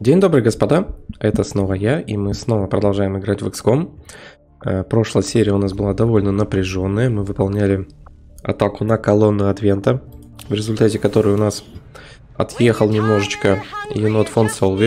День добрый, господа, это снова я, и мы снова продолжаем играть в XCOM. Прошлая серия у нас была довольно напряженная, мы выполняли атаку на колонну Адвента, в результате которой у нас отъехал немножечко енот фон Солви.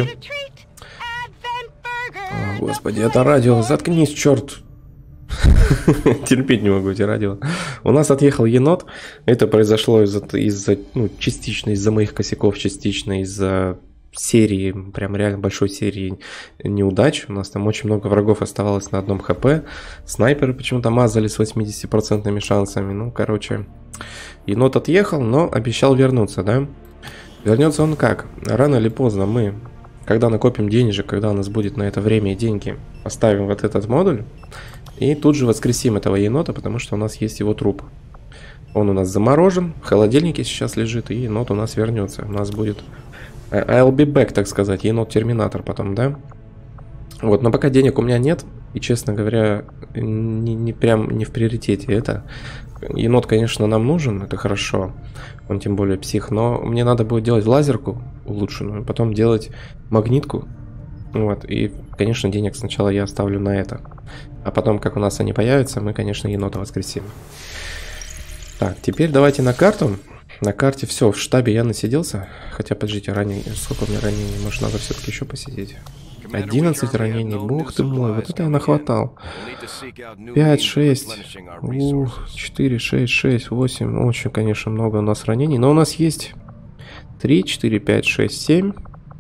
О, господи, это радио, заткнись, черт! Терпеть не могу эти радио. У нас отъехал енот, это произошло частично из-за моих косяков, частично из-за серии, прям реально большой серии неудач. У нас там очень много врагов оставалось на одном хп. Снайперы почему-то мазали с 80% шансами. Ну, короче, енот отъехал, но обещал вернуться, да? Вернется он как? Рано или поздно мы, когда накопим денежек, когда у нас будет на это время и деньги, поставим вот этот модуль и тут же воскресим этого енота, потому что у нас есть его труп. Он у нас заморожен, в холодильнике сейчас лежит, и енот у нас вернется. У нас будет I'll be back, так сказать, енот-терминатор потом, да? Вот, но пока денег у меня нет, и, честно говоря, не в приоритете это. Енот, конечно, нам нужен, это хорошо, он тем более псих, но мне надо будет делать лазерку улучшенную, потом делать магнитку, вот, и, конечно, денег сначала я оставлю на это. А потом, как у нас они появятся, мы, конечно, енота воскресим. Так, теперь давайте на карту. На карте все, в штабе я насиделся. Хотя, подождите, сколько у меня ранений? Может, надо все-таки еще посидеть? 11 ранений, бог ты мой, вот это я нахватал. 5, 6, 4, 6, 6, 8. Очень, конечно, много у нас ранений. Но у нас есть 3, 4, 5, 6, 7,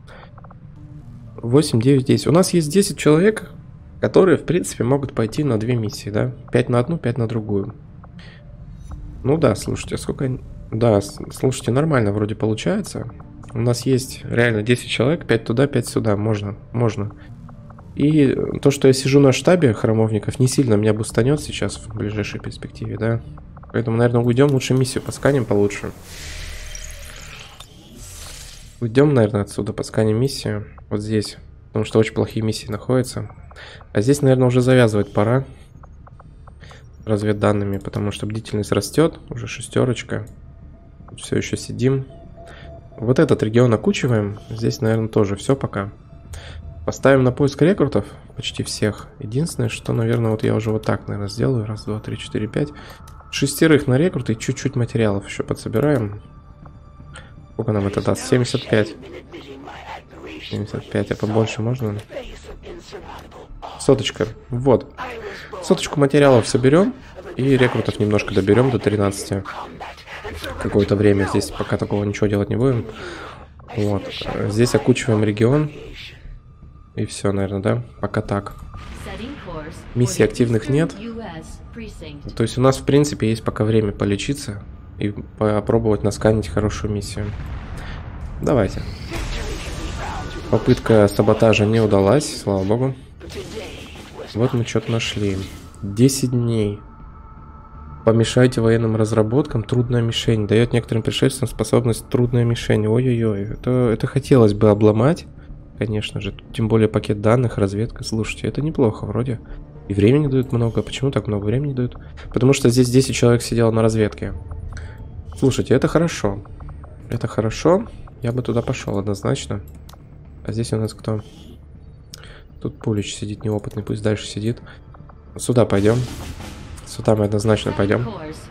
8, 9, 10. У нас есть 10 человек, которые, в принципе, могут пойти на 2 миссии, да? 5 на одну, 5 на другую. Ну да, слушайте, сколько... Да, слушайте, нормально вроде получается. У нас есть реально 10 человек, 5 туда, 5 сюда, можно. И то, что я сижу на штабе храмовников, не сильно меня бустанет сейчас в ближайшей перспективе, да. Поэтому, наверное, уйдем, лучше миссию посканим получше. Уйдем, наверное, отсюда, посканим миссию. Вот здесь, потому что очень плохие миссии находятся. А здесь, наверное, уже завязывать пора. Разведданными, потому что бдительность растет, уже 6. Все еще сидим. Вот этот регион окучиваем. Здесь, наверное, тоже все пока. Поставим на поиск рекрутов почти всех. Единственное, что, наверное, вот я уже вот так, наверное, сделаю. 1, 2, 3, 4, 5. 6 на рекруты и чуть-чуть материалов еще подсобираем. Сколько нам это даст? 75. 75, а побольше можно? 100. Вот. 100 материалов соберем. И рекрутов немножко доберем до 13. Какое-то время здесь пока такого ничего делать не будем. Вот. Здесь окучиваем регион. И все, наверное, да? Пока так. Миссий активных нет. То есть у нас, в принципе, есть пока время полечиться и попробовать насканить хорошую миссию. Давайте. Попытка саботажа не удалась, слава богу. Вот мы что-то нашли. 10 дней. Помешайте военным разработкам. Трудная мишень. Дает некоторым пришельцам способность трудная мишень. Ой-ой-ой. Это хотелось бы обломать. Конечно же. Тем более пакет данных, разведка. Слушайте, это неплохо вроде. И времени дают много. Почему так много времени дают? Потому что здесь 10 человек сидело на разведке. Слушайте, это хорошо. Это хорошо. Я бы туда пошел однозначно. А здесь у нас кто? Тут Пулич сидит неопытный. Пусть дальше сидит. Сюда пойдем. Сюда мы однозначно пойдем.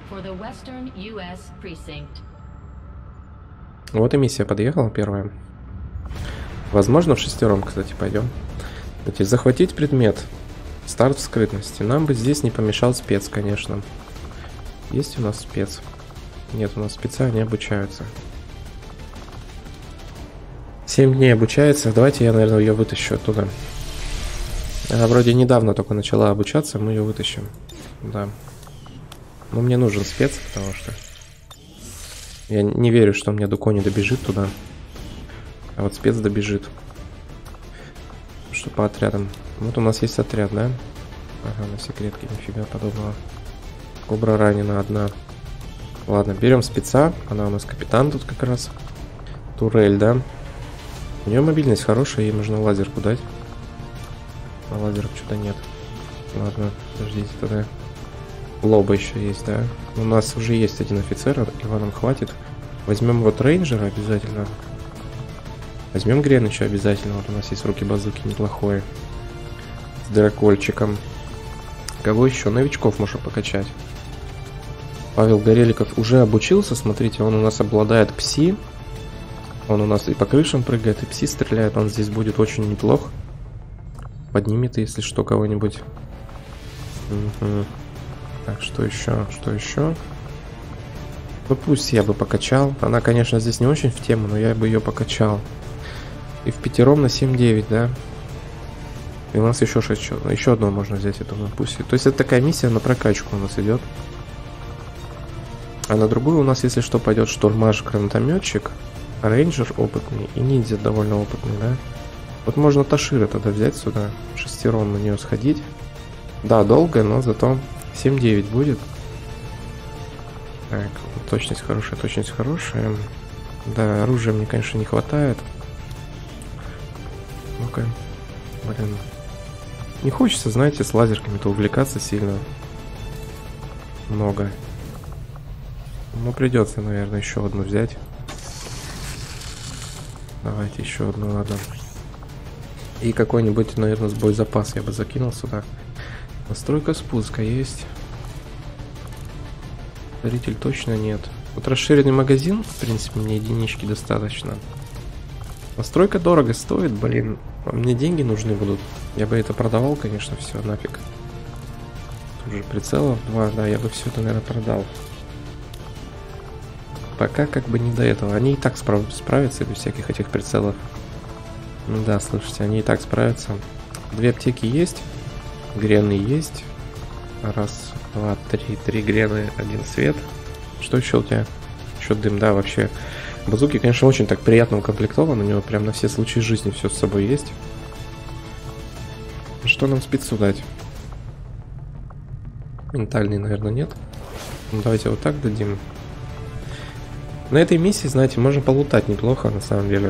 Вот и миссия подъехала первая. Возможно, в 6, кстати, пойдем. Давайте, захватить предмет. Старт в скрытности. Нам бы здесь не помешал спец, конечно. Есть у нас спец? Нет, у нас спеца не обучаются. 7 дней обучается. Давайте я, наверное, ее вытащу оттуда. Она вроде недавно только начала обучаться, мы ее вытащим. Да. Но мне нужен спец, потому что я не верю, что мне Дуко не добежит туда. А вот спец добежит. Что по отрядам? Вот у нас есть отряд, да? Ага, на секретке, нифига подобного. Кобра ранена одна. Ладно, берем спеца. Она у нас капитан тут как раз. Турель, да? У нее мобильность хорошая, ей нужно лазерку дать. А лазерок что-то нет. Ладно, подождите тогда. Лоба еще есть, да? У нас уже есть один офицер, его нам хватит. Возьмем вот рейнджера обязательно. Возьмем Грен еще обязательно. Вот у нас есть в руки базуки неплохой. С дракольчиком. Кого еще? Новичков можно покачать. Павел Гореликов уже обучился. Смотрите, он у нас обладает пси. Он у нас и по крышам прыгает, и пси стреляет. Он здесь будет очень неплох. Поднимет, если что, кого-нибудь. Угу. Так, что еще? Что еще? Ну пусть я бы покачал. Она, конечно, здесь не очень в тему, но я бы ее покачал. И в пятером на 7-9, да? И у нас еще 6 человек. Еще одного можно взять, эту пусть. То есть это такая миссия на прокачку у нас идет. А на другую у нас, если что, пойдет штурмаж, гранатометчик, рейнджер опытный и ниндзя довольно опытный, да? Вот можно Ташира тогда взять сюда, шестером на нее сходить. Да, долго, но зато 7-9 будет. Так, точность хорошая, точность хорошая. Да, оружия мне, конечно, не хватает. Ну-ка, блин. Не хочется, знаете, с лазерками-то увлекаться сильно. Много. Ну, придется, наверное, еще одну взять. Давайте еще одну, ладно. И какой-нибудь, наверное, с боезапас я бы закинул сюда. Настройка спуска есть. Зритель точно нет. Вот расширенный магазин, в принципе, мне единички достаточно. Настройка дорого стоит, блин. Мне деньги нужны будут. Я бы это продавал, конечно, все нафиг. Тут же прицелов 2, да, я бы все это, наверное, продал. Пока как бы не до этого. Они и так справятся без всяких этих прицелов. Ну да, слушайте, они и так справятся. 2 аптеки есть. Грены есть. Раз, два, три. 3 грены, 1 свет. Что еще у тебя? Еще дым, да, вообще. Базуки, конечно, очень так приятно укомплектован. У него прям на все случаи жизни все с собой есть. Что нам спецу дать? Ментальный, наверное, нет. Ну, давайте вот так дадим. На этой миссии, знаете, можно полутать неплохо, на самом деле.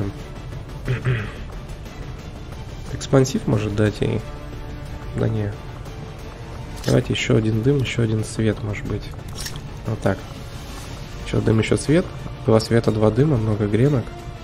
Экспансив может дать и... Да не. Давайте еще один дым, еще один свет, может быть. Вот так. Еще дым, еще свет. 2 света, 2 дыма, много гренок.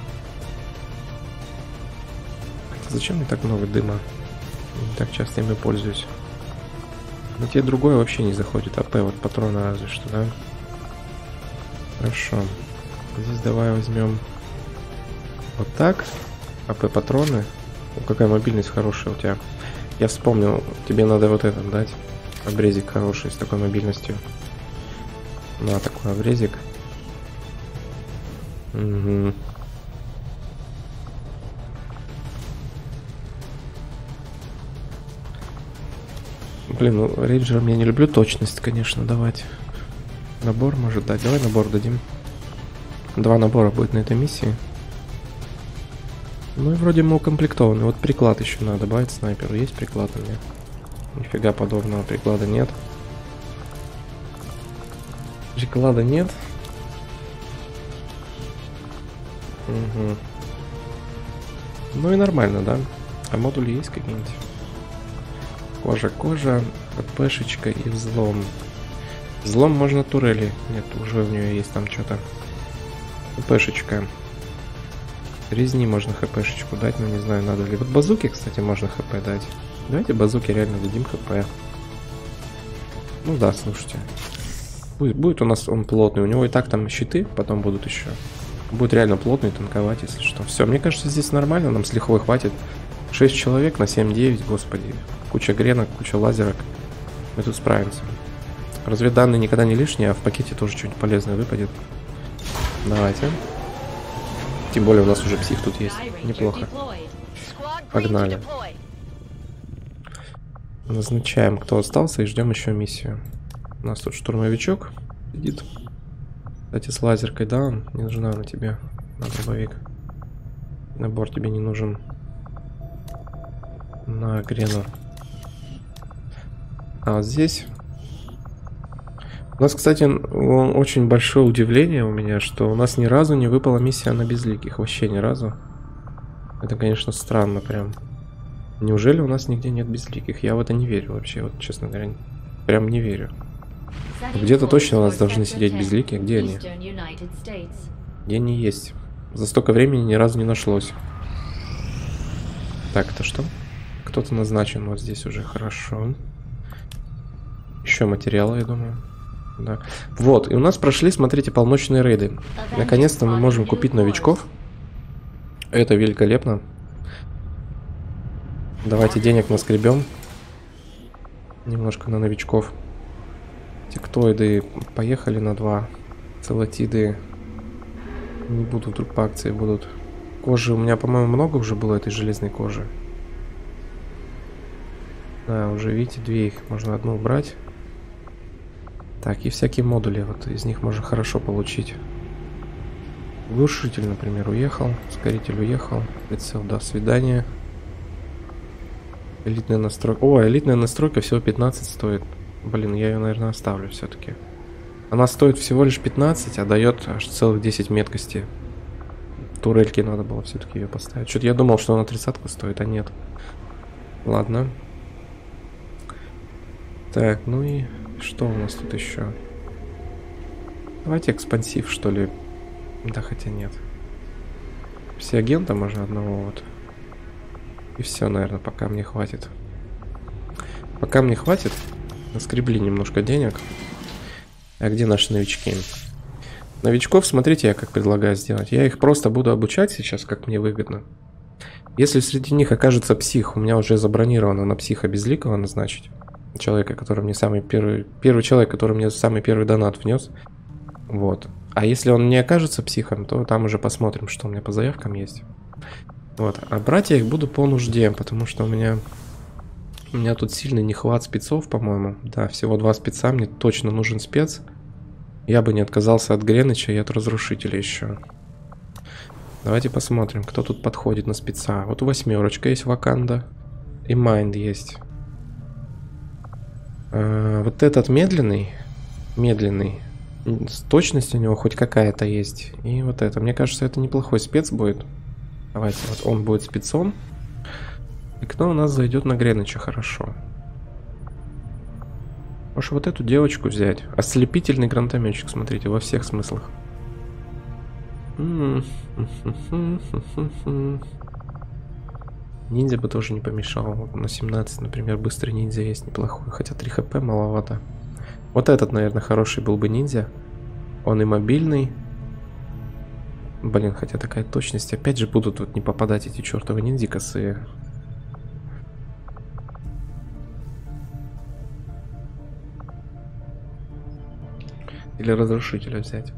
Хотя зачем мне так много дыма? Не так часто ими пользуюсь. Но те другое вообще не заходит. АП, вот патроны разве что, да? Хорошо. Здесь давай возьмем вот так. АП патроны. О, какая мобильность хорошая у тебя. Я вспомнил, тебе надо вот этот дать. Обрезик хороший с такой мобильностью. На такой обрезик. Угу. Блин, ну рейнджером я не люблю точность, конечно, давать. Набор может дать. Давай набор дадим. 2 набора будет на этой миссии. Ну и вроде мы укомплектованы. Вот приклад еще надо добавить снайперу. Есть приклад у меня? Нифига подобного приклада нет. Приклада нет. Угу. Ну и нормально, да? А модули есть какие-нибудь? Кожа, ХПшечка и взлом. Взлом можно турели. Нет, уже у нее есть там что-то. ХПшечка. Резни можно хпшечку дать, но не знаю, надо ли. Вот базуки, кстати, можно хп дать. Давайте базуки реально дадим хп. Ну да, слушайте. Будет у нас он плотный. У него и так там щиты потом будут еще. Будет реально плотный, танковать, если что. Все, мне кажется, здесь нормально. Нам с лихвой хватит. 6 человек на 7-9, господи. Куча гренок, куча лазерок. Мы тут справимся. Разведданные никогда не лишние, а в пакете тоже что-нибудь полезное выпадет. Давайте. Тем более у нас уже псих тут есть. Неплохо. Погнали. Назначаем, кто остался, и ждем еще миссию. У нас тут штурмовичок сидит. Кстати, с лазеркой, да, не нужна она тебе. На дробовик. Набор тебе не нужен. На грену. А вот здесь... У нас, кстати, очень большое удивление у меня, что у нас ни разу не выпала миссия на безликих. Вообще ни разу. Это, конечно, странно прям. Неужели у нас нигде нет безликих? Я в это не верю вообще, вот честно говоря. Прям не верю. Где-то точно у нас должны сидеть безликие. Где они? Где они есть? За столько времени ни разу не нашлось. Так, это что? Кто-то назначен вот здесь уже, хорошо. Еще материалы, я думаю. Да. Вот, и у нас прошли, смотрите, полночные рейды. Наконец-то мы можем купить новичков. Это великолепно. Давайте денег наскребем. Немножко на новичков. Тектоиды поехали на 2. Целотиды не будут, вдруг по акции будут. Кожи у меня, по-моему, много уже было этой железной кожи. Да, уже видите, 2 их. Можно одну убрать. Так, и всякие модули. Вот из них можно хорошо получить. Глушитель, например, уехал. Ускоритель уехал. Прицел, до свидания. Элитная настройка. О, элитная настройка всего 15 стоит. Блин, я ее, наверное, оставлю все-таки. Она стоит всего лишь 15, а дает аж целых 10 меткости. Турельки надо было все-таки ее поставить. Что-то я думал, что она 30-ку стоит, а нет. Ладно. Так, ну и что у нас тут еще? Давайте экспансив, что ли. Да, хотя нет. Все агента можно одного вот. И все, наверное, пока мне хватит. Пока мне хватит. Наскребли немножко денег. А где наши новички? Новичков, смотрите, я как предлагаю сделать. Я их просто буду обучать сейчас, как мне выгодно. Если среди них окажется псих, у меня уже забронировано на психа безликого назначить. Человека, который мне самый первый человек, который мне самый первый донат внес. Вот. А если он не окажется психом, то там уже посмотрим, что у меня по заявкам есть. Вот. А брать я их буду по нужде, потому что у меня тут сильный нехват спецов, по-моему. Да, всего 2 спеца, мне точно нужен спец. Я бы не отказался от Греныча и от Разрушителя еще. Давайте посмотрим, кто тут подходит на спеца. Вот 8 есть Ваканда. И Майнд есть. Вот этот медленный. Точность у него хоть какая-то есть. И вот это. Мне кажется, это неплохой спец будет. Давайте, вот он будет спецом. И кто у нас зайдет на Греныча? Хорошо. Может, вот эту девочку взять. Ослепительный гранатометчик, смотрите, во всех смыслах. Ниндзя бы тоже не помешал. Вот на 17, например, быстрый ниндзя есть неплохой. Хотя 3 хп маловато. Вот этот, наверное, хороший был бы ниндзя. Он и мобильный. Блин, хотя такая точность. Опять же будут тут не попадать эти чертовы ниндзя косые. Или Разрушителя взять.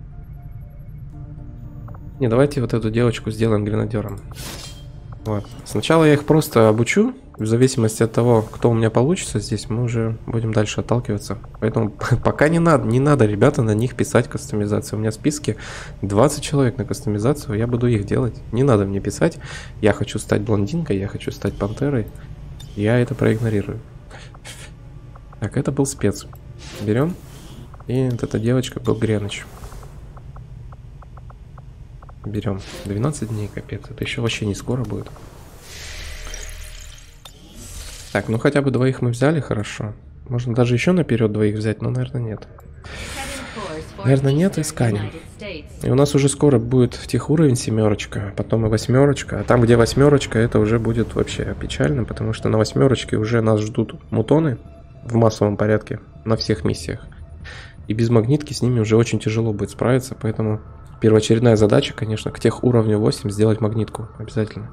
Не, давайте вот эту девочку сделаем гренадером. Вот. Сначала я их просто обучу. В зависимости от того, кто у меня получится здесь, мы уже будем дальше отталкиваться. Поэтому пока не надо, ребята, на них писать кастомизацию. У меня в списке 20 человек на кастомизацию, я буду их делать. Не надо мне писать, я хочу стать блондинкой, я хочу стать пантерой. Я это проигнорирую. Так, это был спец. Берем. И вот эта девочка был Греныч. Берем. 12 дней, капец. Это еще вообще не скоро будет. Так, ну хотя бы 2 мы взяли, хорошо. Можно даже еще наперед 2 взять, но, наверное, нет. Наверное, нет, и сканем. И у нас уже скоро будет техуровень 7, потом и 8. А там, где 8, это уже будет вообще печально, потому что на 8 уже нас ждут мутоны в массовом порядке на всех миссиях. И без магнитки с ними уже очень тяжело будет справиться, поэтому первоочередная задача, конечно, к тех уровню 8 сделать магнитку обязательно.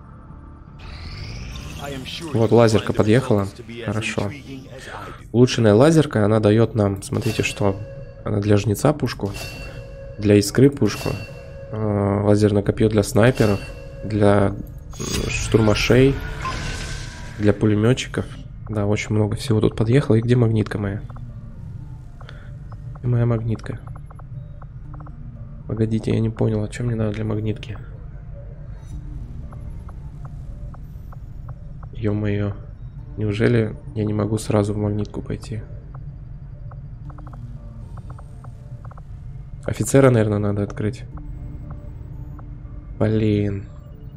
Вот лазерка подъехала, хорошо. Улучшенная лазерка, она дает нам, смотрите, что она для жнеца пушку, для искры пушку, лазерное копье для снайперов, для штурмашей, для пулеметчиков. Да, очень много всего тут подъехало. И где магнитка моя? И моя магнитка. Погодите, я не понял, а что мне надо для магнитки? Ё-моё. Неужели я не могу сразу в магнитку пойти? Офицера, наверное, надо открыть. Блин.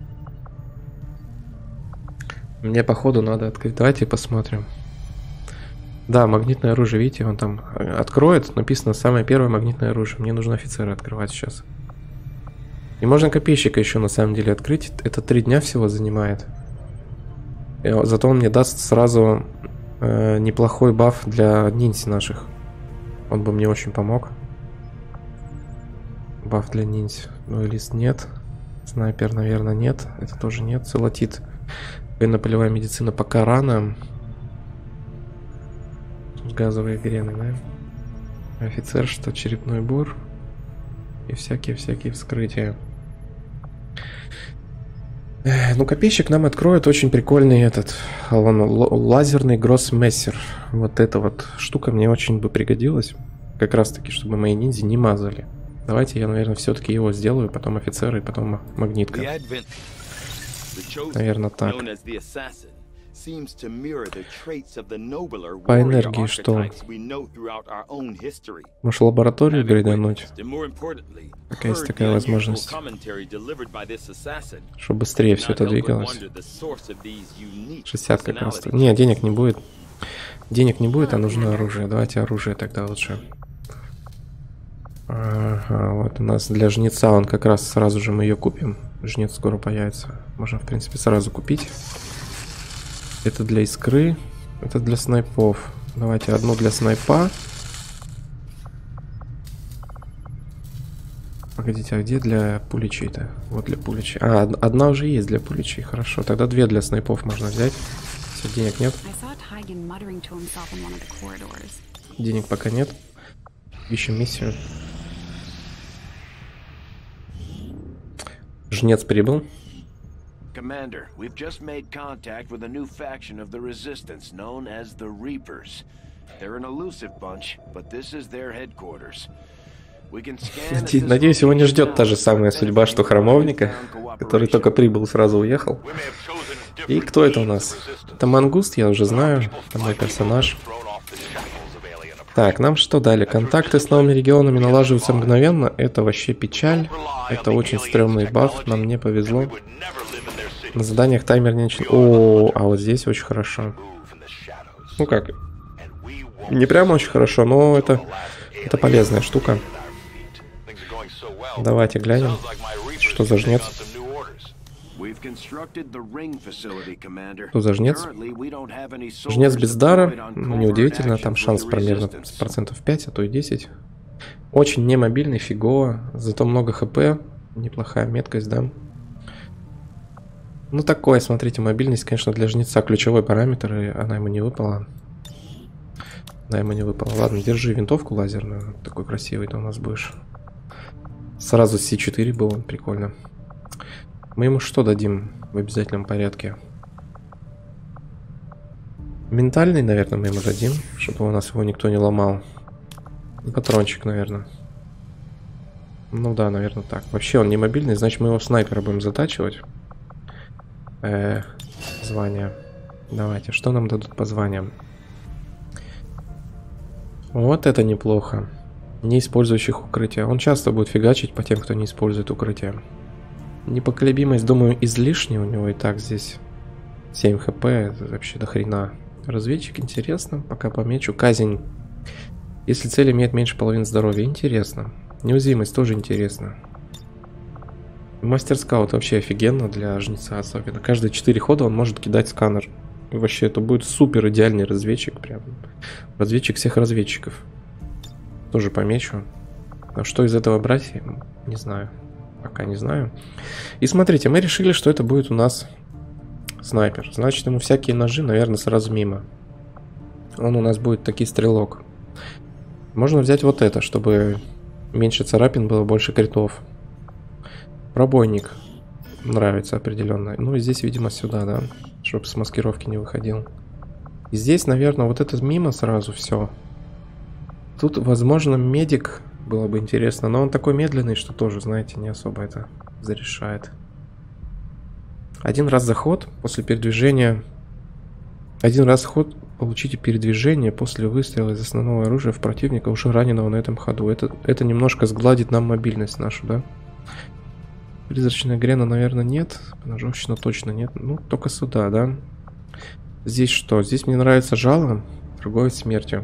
Мне, походу, надо открыть. Давайте посмотрим. Да, магнитное оружие, видите, он там откроет. Написано самое первое магнитное оружие. Мне нужно офицера открывать сейчас. И можно копейщика еще на самом деле открыть. Это 3 дня всего занимает. Зато он мне даст сразу неплохой баф для ниндзя наших. Он бы мне очень помог. Баф для ниндзя. Ну и лист нет. Снайпер, наверное, нет. Это тоже нет. Целотит. Военно-полевая медицина пока рано. Газовые грены, да? Офицер, что черепной бур. И всякие вскрытия. Ну, копейщик нам откроет очень прикольный этот лазерный гроссмессер. Вот эта вот штука мне очень бы пригодилась. Как раз таки, чтобы мои ниндзя не мазали. Давайте я, наверное, все-таки его сделаю, потом офицеры, и потом магнитка. Наверное, так. По энергии что? Может, лабораторию грейдануть? Пока есть такая возможность. Чтобы быстрее все это двигалось. 60 как раз. Не, денег не будет. Денег не будет, а нужно оружие. Давайте оружие тогда лучше. Ага, вот у нас для жнеца он как раз сразу же мы ее купим. Жнец скоро появится. Можно, в принципе, сразу купить. Это для искры. Это для снайпов. Давайте одну для снайпа. Погодите, а где для пуличей-то? Вот для пуличей. А, одна уже есть для пуличей. Хорошо, тогда две для снайпов можно взять. Все, денег нет. Денег пока нет. Ищем миссию. Жнец прибыл. Commander, we've just made contact with a new faction of the Resistance known as the Reapers. They're an elusive bunch, but this is their headquarters. We can scan. Надеюсь, его не ждет та же самая судьба, что храмовника, который только прибыл, сразу уехал. И кто это у нас? Это Мангуст, я уже знаю. Это мой персонаж. Так, нам что дали? Контакты с новыми регионами налаживаются мгновенно. Это вообще печаль. Это очень стрёмный баф. Нам не повезло. На заданиях таймер не начал. О, а вот здесь очень хорошо. Ну как? Не прям очень хорошо, но это полезная штука. Давайте глянем, что за жнец. Что за жнец? Жнец без дара. Ну, неудивительно, там шанс примерно процентов 5, а то и 10. Очень немобильный, фигово. Зато много хп. Неплохая меткость, да. Ну такое, смотрите, мобильность, конечно, для жнеца ключевой параметр, и она ему не выпала. Она ему не выпала. Ладно, держи винтовку лазерную. Такой красивый ты у нас будешь. Сразу С4 было, прикольно. Мы ему что дадим в обязательном порядке? Ментальный, наверное, мы ему дадим, чтобы у нас его никто не ломал. Патрончик, наверное. Ну да, наверное, так. Вообще он не мобильный, значит мы его снайпера будем затачивать. Звание. Давайте, что нам дадут по званиям? Вот это неплохо. Не использующих укрытия. Он часто будет фигачить по тем, кто не использует укрытие. Непоколебимость, думаю, излишне. У него и так здесь 7 хп. Это вообще до хрена. Разведчик, интересно. Пока помечу. Казнь. Если цель имеет меньше половины здоровья. Интересно. Неуязвимость тоже интересно. Мастер скаут вообще офигенно для жнеца особенно. Каждые 4 хода он может кидать сканер. И вообще это будет супер идеальный разведчик. Прям. Разведчик всех разведчиков. Тоже помечу. Но что из этого брать, не знаю. Пока не знаю. И смотрите, мы решили, что это будет у нас снайпер. Значит, ему всякие ножи, наверное, сразу мимо. Он у нас будет таки стрелок. Можно взять вот это, чтобы меньше царапин было, больше критов. Пробойник нравится определенно. Ну и здесь, видимо, сюда, да. Чтобы с маскировки не выходил. И здесь, наверное, вот этот мимо сразу все. Тут, возможно, медик было бы интересно. Но он такой медленный, что тоже, знаете, не особо это зарешает. Один раз заход после передвижения. Один раз ход получите передвижение после выстрела из основного оружия в противника, уже раненого на этом ходу. Это немножко сгладит нам мобильность нашу, да? Призрачная грена, наверное, нет. Поножовщина точно нет. Ну, только сюда, да? Здесь что? Здесь мне нравится жало. Торговец смертью.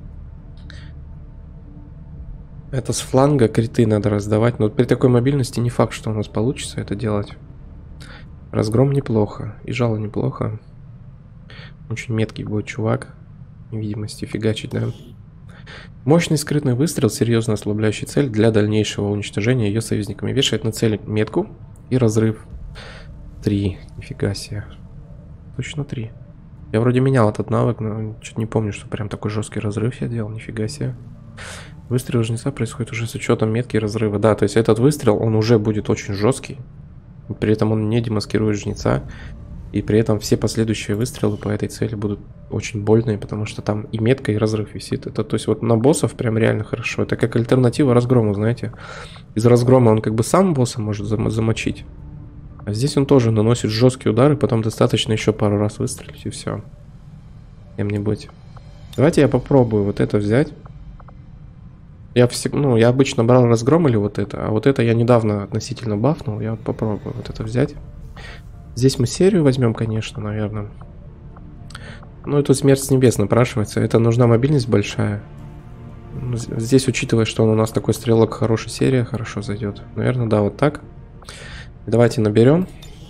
Это с фланга криты надо раздавать. Но при такой мобильности не факт, что у нас получится это делать. Разгром неплохо. И жало неплохо. Очень меткий будет чувак. Невидимости фигачить, да? Мощный скрытный выстрел, серьезно ослабляющий цель для дальнейшего уничтожения ее союзниками. Вешает на цель метку и разрыв. 3. Нифига себе. Точно 3. Я вроде менял этот навык, но что-то не помню, что прям такой жесткий разрыв я делал. Нифига себе. Выстрел жнеца происходит уже с учетом метки и разрыва. Да, то есть этот выстрел, он уже будет очень жесткий. При этом он не демаскирует жнеца. И при этом все последующие выстрелы по этой цели будут очень больные, потому что там и метка, и разрыв висит. Это, то есть вот на боссов прям реально хорошо. Это как альтернатива разгрому, знаете. Из разгрома он как бы сам босса может замочить. А здесь он тоже наносит жесткие удары, потом достаточно еще пару раз выстрелить, и все. Кем-нибудь. Давайте я попробую вот это взять. Я обычно брал разгром или вот это, а вот это я недавно относительно бафнул. Я вот попробую вот это взять. Здесь мы серию возьмем, конечно, наверное. Ну и тут смерть с небес напрашивается. Это нужна мобильность большая. Здесь, учитывая, что он у нас такой стрелок, хорошая серия, хорошо зайдет. Наверное, да, вот так. Давайте наберем.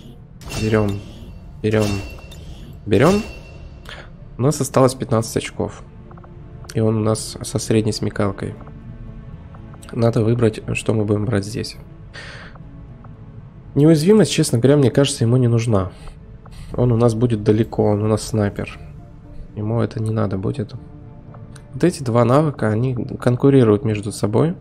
Берем. У нас осталось 15 очков. И он у нас со средней смекалкой. Надо выбрать, что мы будем брать здесь. Неуязвимость, честно говоря, мне кажется, ему не нужна. Он у нас будет далеко, он у нас снайпер. Ему это не надо будет. Вот эти два навыка, они конкурируют между собой.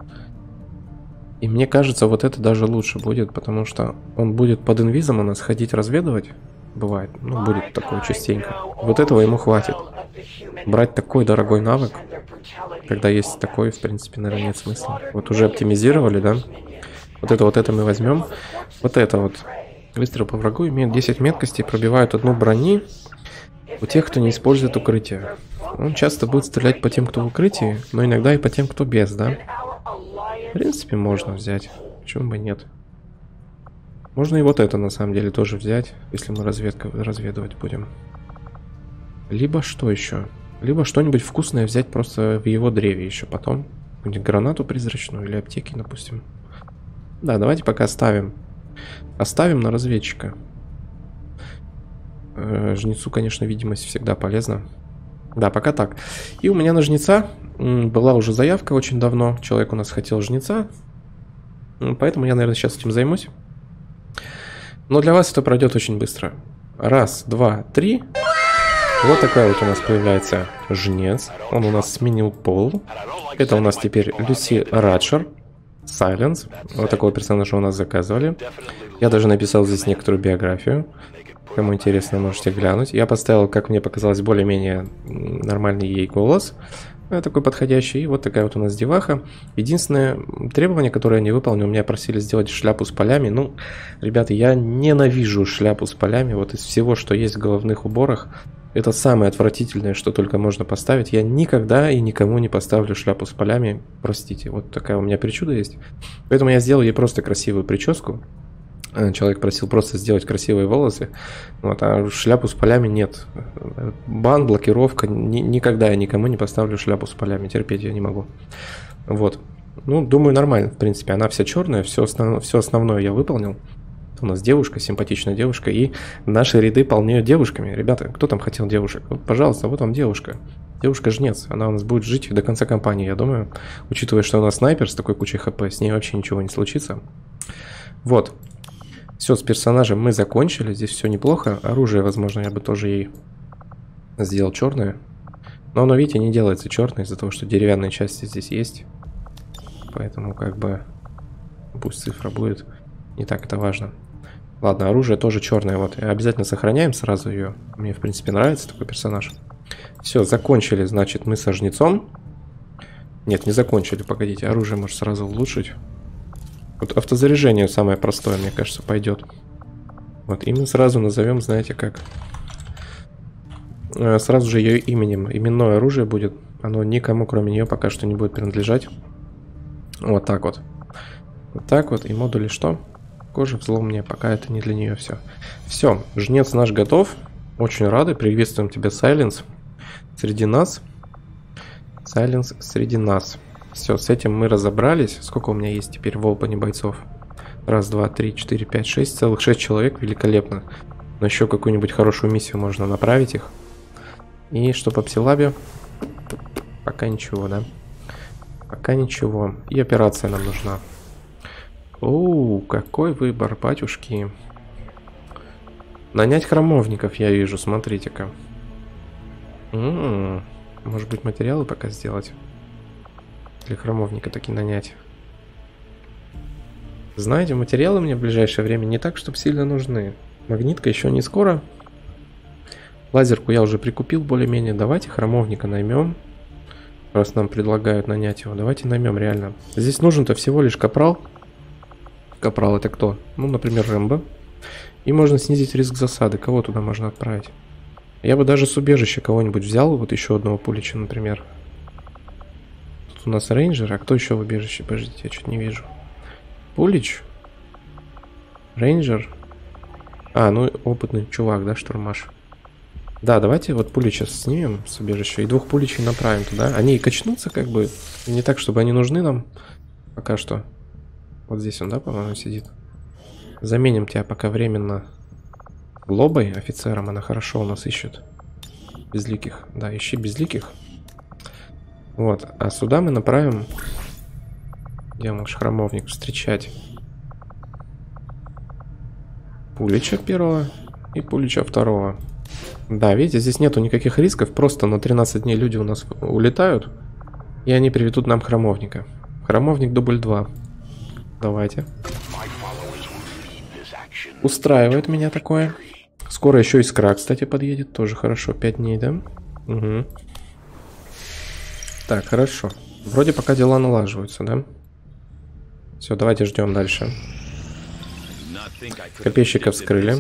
И мне кажется, вот это даже лучше будет, потому что он будет под инвизом у нас ходить разведывать. Бывает, ну будет такое частенько. Вот этого ему хватит. Брать такой дорогой навык, когда есть такой, в принципе, наверное, нет смысла. Вот уже оптимизировали, да? Вот это мы возьмем. Вот это вот. Выстрел по врагу имеет 10 меткостей, пробивают одну брони у тех, кто не использует укрытие. Он часто будет стрелять по тем, кто в укрытии, но иногда и по тем, кто без, да? В принципе, можно взять. Почему бы нет? Можно и вот это, на самом деле, тоже взять, если мы разведывать будем. Либо что еще? Либо что-нибудь вкусное взять просто в его древе еще потом. Гранату призрачную или аптеки, допустим. Да, давайте пока оставим. Оставим на разведчика. Жнецу, конечно, видимость всегда полезна. Да, пока так. И у меня на жнеца была уже заявка очень давно. Человек у нас хотел жнеца. Поэтому я, наверное, сейчас этим займусь. Но для вас это пройдет очень быстро. Раз, два, три. Вот такая вот у нас появляется жнец. Он у нас сменил пол. Это у нас теперь Люси Раджер. Сайленс. Вот такого персонажа у нас заказывали. Я даже написал здесь некоторую биографию. Кому интересно, можете глянуть. Я поставил, как мне показалось, более-менее нормальный ей голос. Такой подходящий. И вот такая вот у нас деваха. Единственное требование, которое я не выполнил, меня просили сделать шляпу с полями. Ну, ребята, я ненавижу шляпу с полями. Вот из всего, что есть в головных уборах, это самое отвратительное, что только можно поставить. Я никогда и никому не поставлю шляпу с полями. Простите, вот такая у меня причуда есть. Поэтому я сделал ей просто красивую прическу. Человек просил просто сделать красивые волосы. Вот, а шляпу с полями нет. Бан, блокировка. Никогда я никому не поставлю шляпу с полями. Терпеть я не могу. Вот. Ну, думаю, нормально, в принципе. Она вся черная, все основное я выполнил. У нас девушка, симпатичная девушка, и наши ряды полнеют девушками. Ребята, кто там хотел девушек? Вот, пожалуйста, вот вам девушка. Девушка-жнец. Она у нас будет жить до конца кампании, я думаю. Учитывая, что она снайпер с такой кучей хп, с ней вообще ничего не случится. Вот. Все, с персонажем мы закончили. Здесь все неплохо. Оружие, возможно, я бы тоже ей сделал черное. Но оно, видите, не делается черное из-за того, что деревянные части здесь есть. Поэтому как бы пусть цифра будет. Не так это важно. Ладно, оружие тоже черное. Вот. Обязательно сохраняем сразу ее. Мне, в принципе, нравится такой персонаж. Все, закончили, значит, мы со жнецом. Нет, не закончили, погодите. Оружие может сразу улучшить. Вот автозаряжение самое простое, мне кажется, пойдет. Вот, и мы сразу назовем, знаете как. Сразу же ее именем. Именное оружие будет. Оно никому, кроме нее, пока что не будет принадлежать. Вот так вот. Вот так вот. И модули что? Кожа, взлом мне, пока это не для нее все. Все, жнец наш готов. Очень рады. Приветствуем тебя, Сайленс. Среди нас. Сайленс среди нас. Все, с этим мы разобрались. Сколько у меня есть теперь в Олпане бойцов? Раз, два, три, четыре, пять, шесть. Целых 6 человек. Великолепно. На еще какую-нибудь хорошую миссию можно направить их. И что по псилабе? Пока ничего, да? Пока ничего. И операция нам нужна. Оу, какой выбор, батюшки. Нанять храмовников, я вижу, смотрите-ка. Может быть, материалы пока сделать? Или храмовника таки нанять? Знаете, материалы мне в ближайшее время не так, чтобы сильно нужны. Магнитка еще не скоро. Лазерку я уже прикупил более-менее. Давайте храмовника наймем. Раз нам предлагают нанять его. Давайте наймем реально. Здесь нужен-то всего лишь капрал. Капрал это кто? Ну, например, Рэмбо. И можно снизить риск засады. Кого туда можно отправить? Я бы даже с убежища кого-нибудь взял. Вот еще одного пулича, например. Тут у нас рейнджер. А кто еще в убежище? Подождите, я что-то не вижу. Пулич. Рейнджер. А, ну опытный чувак, да, штурмаш. Да, давайте вот пулича снимем с убежища и 2 пуличей направим туда. Они и качнутся как бы. Не так, чтобы они нужны нам. Пока что. Вот здесь он, да, по-моему, сидит. Заменим тебя пока временно лобой, офицером. Она хорошо у нас ищет. Безликих. Да, ищи безликих. Вот. А сюда мы направим... Где наш храмовник? Встречать. Пулича первого и пулича второго. Да, видите, здесь нету никаких рисков. Просто на 13 дней люди у нас улетают. И они приведут нам храмовника. Храмовник дубль 2. Давайте. Устраивает меня такое. Скоро еще искра, кстати, подъедет. Тоже хорошо. 5 дней, да? Угу. Так, хорошо. Вроде пока дела налаживаются, да? Все, давайте ждем дальше. Копейщиков вскрыли.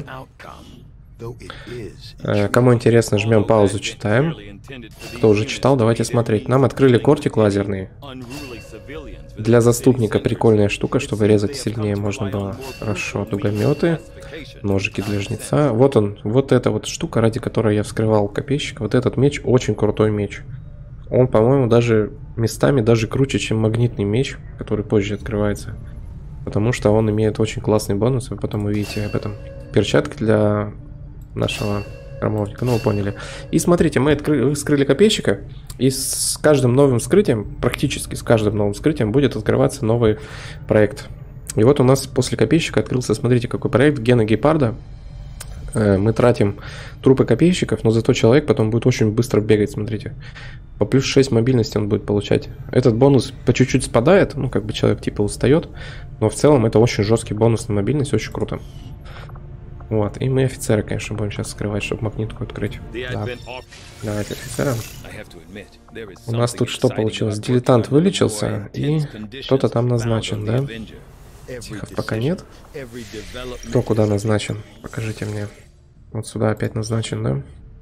Кому интересно, жмем паузу, читаем. Кто уже читал, давайте смотреть. Нам открыли кортик лазерный. Для заступника прикольная штука, чтобы резать сильнее можно было. Хорошо, дугометы. Ножики для жнеца. Вот он, вот эта вот штука, ради которой я вскрывал копейщика. Вот этот меч, очень крутой меч. Он, по-моему, даже местами даже круче, чем магнитный меч, который позже открывается. Потому что он имеет очень классный бонус, вы потом увидите об этом. Перчатка для нашего храмовника, ну вы поняли. И смотрите, мы вскрыли копейщика, и с каждым новым вскрытием, практически с каждым новым вскрытием будет открываться новый проект. И вот у нас после копейщика открылся, смотрите, какой проект, Гена Гепарда. Мы тратим трупы копейщиков, но зато человек потом будет очень быстро бегать, смотрите. По плюс 6 мобильности он будет получать. Этот бонус по чуть-чуть спадает, ну как бы человек типа устает, но в целом это очень жесткий бонус на мобильность, очень круто. Вот, и мы офицеры, конечно, будем сейчас скрывать, чтобы магнитку открыть. Да. Давайте офицерам. У нас тут что получилось? Дилетант вылечился, и кто-то там назначен, да? Тихо, пока нет. Кто куда назначен? Покажите мне. Вот сюда опять назначен, да?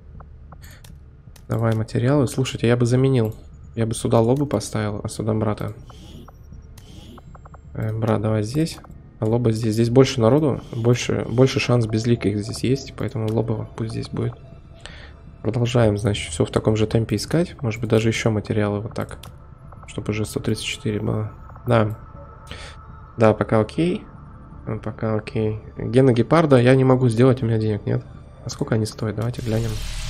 Давай материалы. Слушайте, я бы заменил. Я бы сюда лобу поставил, а сюда брата. Брат, давай здесь. А лоба здесь. Здесь больше народу. Больше шанс безликих здесь есть. Поэтому лоба пусть здесь будет. Продолжаем, значит, все в таком же темпе искать. Может быть, даже еще материалы вот так. Чтобы уже 134 было. Да. Да, пока окей. Пока окей. Гена Гепарда я не могу сделать, у меня денег нет. А сколько они стоят? Давайте глянем.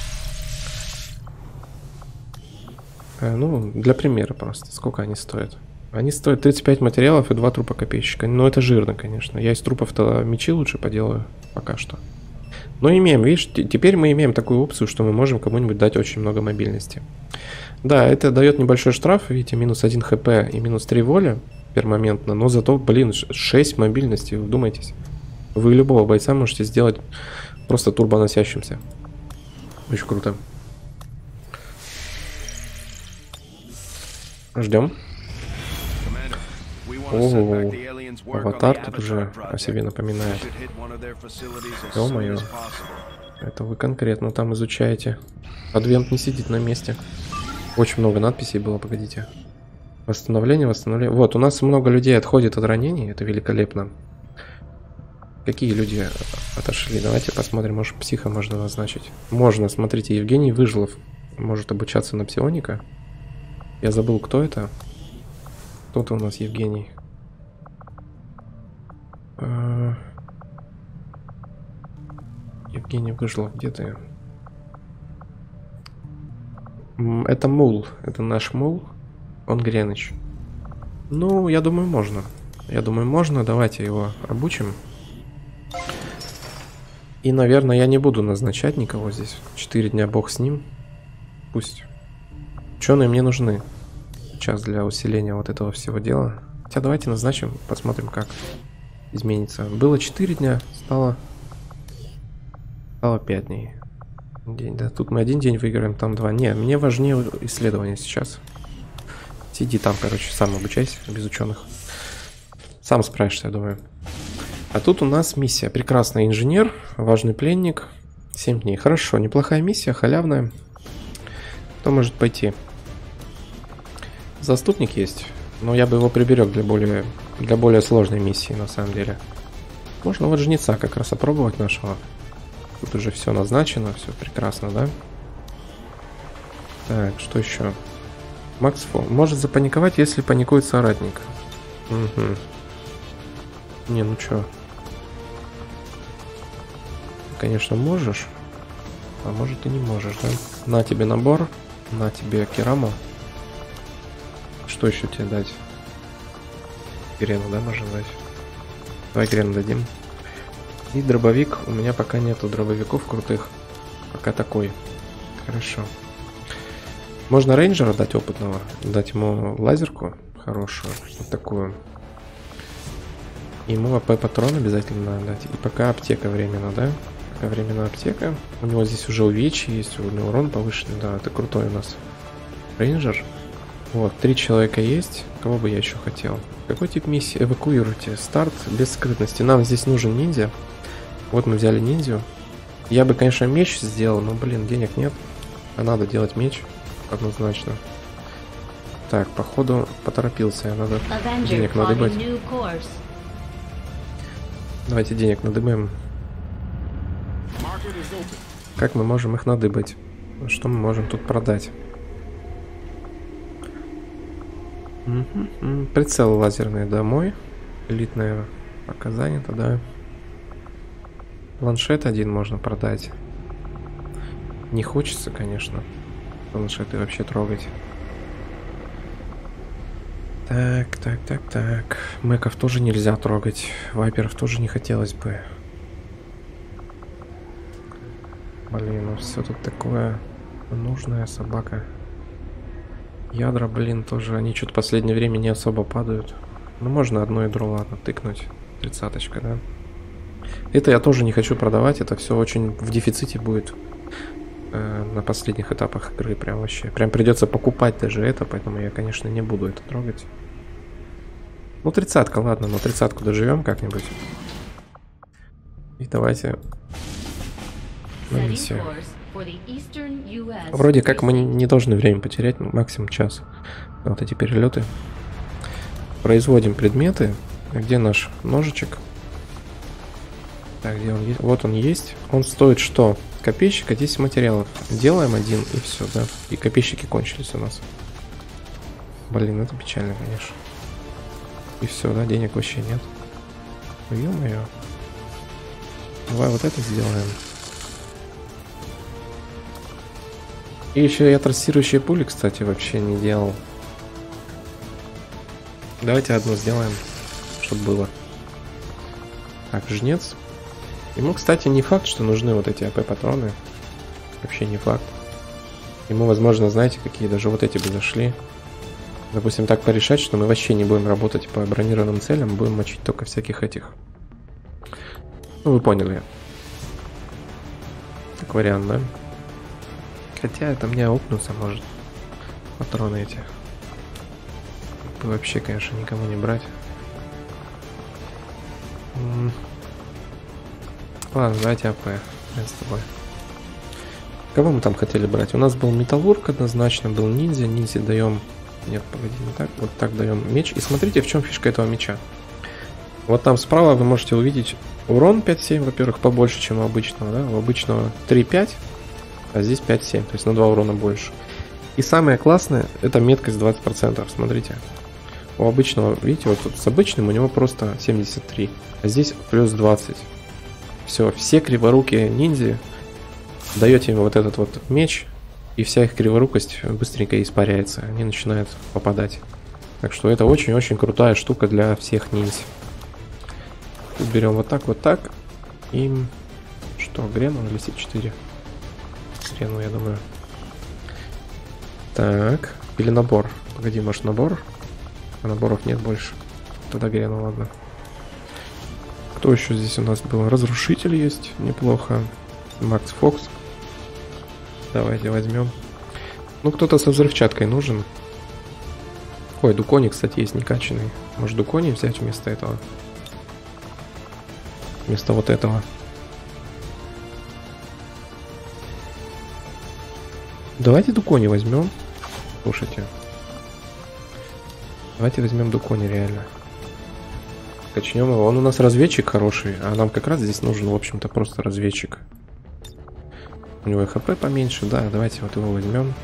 Ну, для примера просто. Сколько они стоят? Они стоят 35 материалов и 2 трупа копейщика. Но это жирно, конечно. Я из трупов-то мечи лучше поделаю пока что. Но имеем, видишь, теперь мы имеем такую опцию, что мы можем кому-нибудь дать очень много мобильности. Да, это дает небольшой штраф, видите, минус 1 хп и минус 3 воли пермоментно. Но зато, блин, 6 мобильности, вдумайтесь. Вы любого бойца можете сделать просто турбоносящимся. Очень круто. Ждем. О, аватар тут уже о себе напоминает. Ё-моё. Это вы конкретно там изучаете. Адвент не сидит на месте. Очень много надписей было, погодите. Восстановление, восстановление. Вот, у нас много людей отходит от ранений, это великолепно. Какие люди отошли? Давайте посмотрим, может психа можно назначить. Можно, смотрите, Евгений Выжилов может обучаться на псионика. Я забыл, кто это. Кто-то у нас Евгений. Евгений Выжлов, где ты? Это мул. Это наш мул. Он Греныч. Ну, я думаю, можно. Я думаю, можно. Давайте его обучим. И, наверное, я не буду назначать никого здесь. 4 дня бог с ним. Пусть. Ученые мне нужны. Сейчас для усиления вот этого всего дела. Хотя давайте назначим, посмотрим, как изменится. Было 4 дня, стало 5 дней. День, да. Тут мы 1 день выиграем, там 2. Не, мне важнее исследование сейчас. Сиди там, короче, сам обучайся, без ученых. Сам справишься, я думаю. А тут у нас миссия. Прекрасный инженер, важный пленник. 7 дней. Хорошо, неплохая миссия, халявная. Кто может пойти? Заступник есть, но я бы его приберег для более сложной миссии, на самом деле. Можно вот жнеца как раз опробовать нашего. Тут уже все назначено, все прекрасно, да? Так, что еще? Макс Фол. Может запаниковать, если паникует соратник. Угу. Не, ну чё? Конечно, можешь. А может и не можешь, да? На тебе набор. На тебе кераму. Что еще тебе дать? Грену, да, можно дать? Давай грену дадим. И дробовик. У меня пока нету дробовиков крутых. Пока такой. Хорошо. Можно рейнджера дать опытного. Дать ему лазерку хорошую. Вот такую. Ему АП-патрон обязательно надо дать. И пока аптека временно, да? Пока временная аптека. У него здесь уже увечья есть. У него урон повышенный. Да, это крутой у нас рейнджер. Вот, 3 человека есть. Кого бы я еще хотел? Какой тип миссии? Эвакуируйте. Старт без скрытности. Нам здесь нужен ниндзя. Вот мы взяли ниндзю. Я бы, конечно, меч сделал, но, блин, денег нет. А надо делать меч. Однозначно. Так, походу поторопился. Я надо денег надыбать. Давайте денег надыбаем. Как мы можем их надыбать? Что мы можем тут продать? Прицел лазерный домой. Элитное пока занято, да. Планшет один можно продать. Не хочется, конечно, планшеты вообще трогать. Так. Мэков тоже нельзя трогать. Вайперов тоже не хотелось бы. Блин, ну все тут такое нужная собака. Ядра, блин, тоже. Они что-то в последнее время не особо падают. Ну, можно одно ядро, ладно, тыкнуть. 30-очка, да? Это я тоже не хочу продавать. Это все очень в дефиците будет на последних этапах игры. Прям вообще. Прям придется покупать даже это. Поэтому я, конечно, не буду это трогать. Ну, 30-ка, ладно. Но 30-ку доживем как-нибудь. И давайте на миссию. Вроде как мы не должны время потерять, максимум час. Вот эти перелеты. Производим предметы. Где наш ножичек? Так, где он есть? Вот он есть. Он стоит что? Копейщик, а 10 материалов. Делаем один и все, да. И копейщики кончились у нас. Блин, это печально, конечно. И все, да, денег вообще нет. Ну, ё-моё. Давай вот это сделаем. И еще я трассирующие пули, кстати, вообще не делал. Давайте одну сделаем, чтобы было. Так, жнец. Ему, кстати, не факт, что нужны вот эти АП-патроны. Вообще не факт. Ему, возможно, знаете, какие даже вот эти бы зашли. Допустим, так порешать, что мы вообще не будем работать по бронированным целям, будем мочить только всяких этих. Ну, вы поняли. Как вариант, да? Хотя это мне аукнуться может. Патроны эти. Вообще, конечно, никому не брать. Ладно, давайте АП. Я с тобой. Кого мы там хотели брать? У нас был металлург однозначно, был ниндзя. Ниндзя даем... Нет, погоди, не так. Вот так даем меч. И смотрите, в чем фишка этого меча. Вот там справа вы можете увидеть урон 5-7, во-первых, побольше, чем у обычного. Да? У обычного 3-5, а здесь 5-7, то есть на 2 урона больше. И самое классное, это меткость 20%. Смотрите. У обычного, видите, вот тут с обычным у него просто 73, а здесь плюс 20. все криворукие ниндзя, даете им вот этот вот меч, и вся их криворукость быстренько испаряется. Они начинают попадать. Так что это очень-очень крутая штука для всех ниндзя. Тут берем вот так. И что, Грену или С4? Грену, я думаю. Так, или набор. Погоди, может набор? А наборов нет больше. Тогда Грену, ладно. Кто еще здесь у нас был? Разрушитель есть, неплохо. Макс Фокс. Давайте возьмем. Ну, кто-то со взрывчаткой нужен. Ой, Дукони, кстати, есть некачанный. Может, Дукони взять вместо этого? Вместо вот этого. Давайте Дукони возьмем. Слушайте. Давайте возьмем Дукони, реально. Качнем его. Он у нас разведчик хороший, а нам как раз здесь нужен, в общем-то, просто разведчик. У него ХП поменьше, да, давайте вот его возьмем.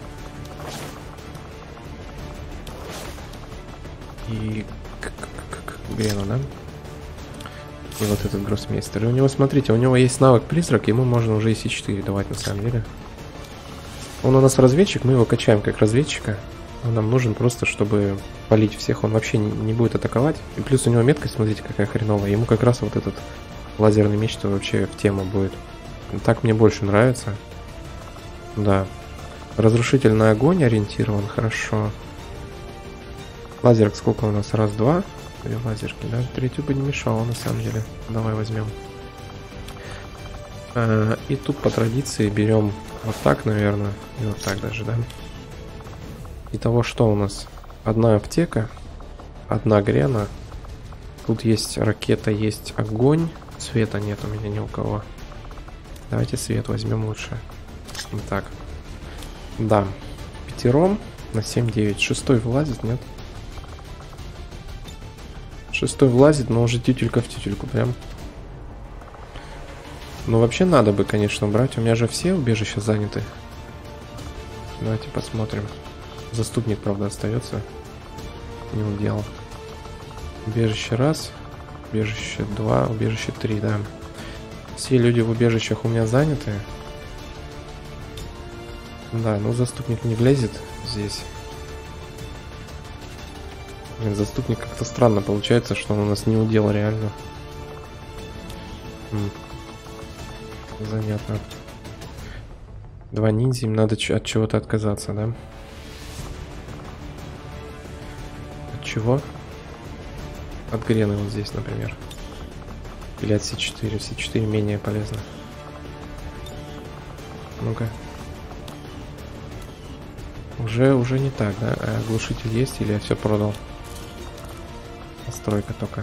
И Грену, да? И вот этот гроссмейстер. И у него, смотрите, у него есть навык призрак, ему можно уже и С4 давать на самом деле. Он у нас разведчик, мы его качаем как разведчика. Он нам нужен просто, чтобы палить всех, он вообще не будет атаковать. И плюс у него меткость, смотрите, какая хреновая. Ему как раз вот этот лазерный меч-то вообще в тему будет. Так мне больше нравится. Да. Разрушитель на огонь ориентирован, хорошо. Лазерок сколько у нас? Раз, два. Две лазерки, да? Третью бы не мешало, на самом деле. Давай возьмем. И тут по традиции берем вот так, наверное. И вот так даже, да? Итого, что у нас? Одна аптека, одна Грена. Тут есть ракета, есть огонь. Света нет у меня ни у кого. Давайте свет возьмем лучше. Вот так. Да. Пятером на 7-9. Шестой вылазит, нет? Шестой влазит, но уже тютелька в тютельку прям. Ну, вообще надо бы, конечно, брать. У меня же все убежища заняты. Давайте посмотрим. Заступник, правда, остается. Не удел. Убежище раз. Убежище 2. Убежище 3, да. Все люди в убежищах у меня заняты. Да, ну заступник не влезет здесь. Блин, заступник как-то странно получается, что он у нас не удел реально. Занятно. Два ниндзя, им надо от чего-то отказаться, да? От чего? От Грены вот здесь, например. Или от С4. С4 менее полезно. Ну-ка. Уже не так, да? А глушитель есть или я все продал? Настройка только.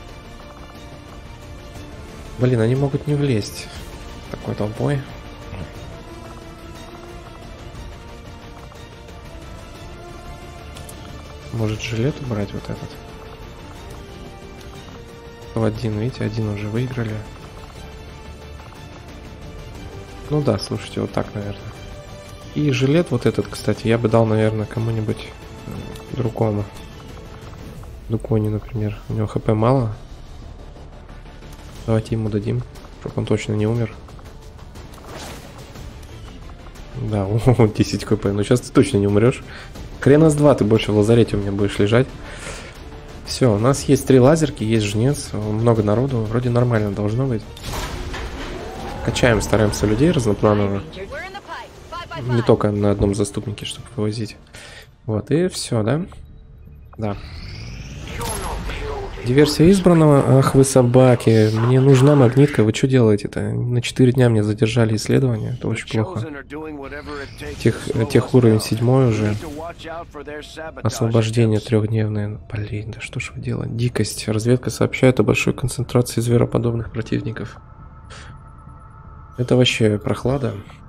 Блин, они могут не влезть такой толпой. Может жилет убрать вот этот? Один, видите, один уже выиграли. Ну да, слушайте, вот так, наверное. И жилет вот этот, кстати, я бы дал, наверное, кому-нибудь другому. Дукони, например. У него хп мало. Давайте ему дадим, чтобы он точно не умер. Да, 10 хп. Ну сейчас ты точно не умрешь. Хрена с два, ты больше в лазарете у меня будешь лежать. Все, у нас есть 3 лазерки, есть жнец, много народу. Вроде нормально должно быть. Качаем, стараемся людей разнопланово. Не только на одном заступнике, чтобы вывозить. Вот, и все, да? Да. Диверсия избранного. Ах вы собаки. Мне нужна магнитка. Вы что делаете-то? На 4 дня мне задержали исследование. Это очень плохо. Тех уровень 7 уже. Освобождение 3-дневное. Блин, да что ж вы делаете? Дикость. Разведка сообщает о большой концентрации звероподобных противников. Это вообще прохлада.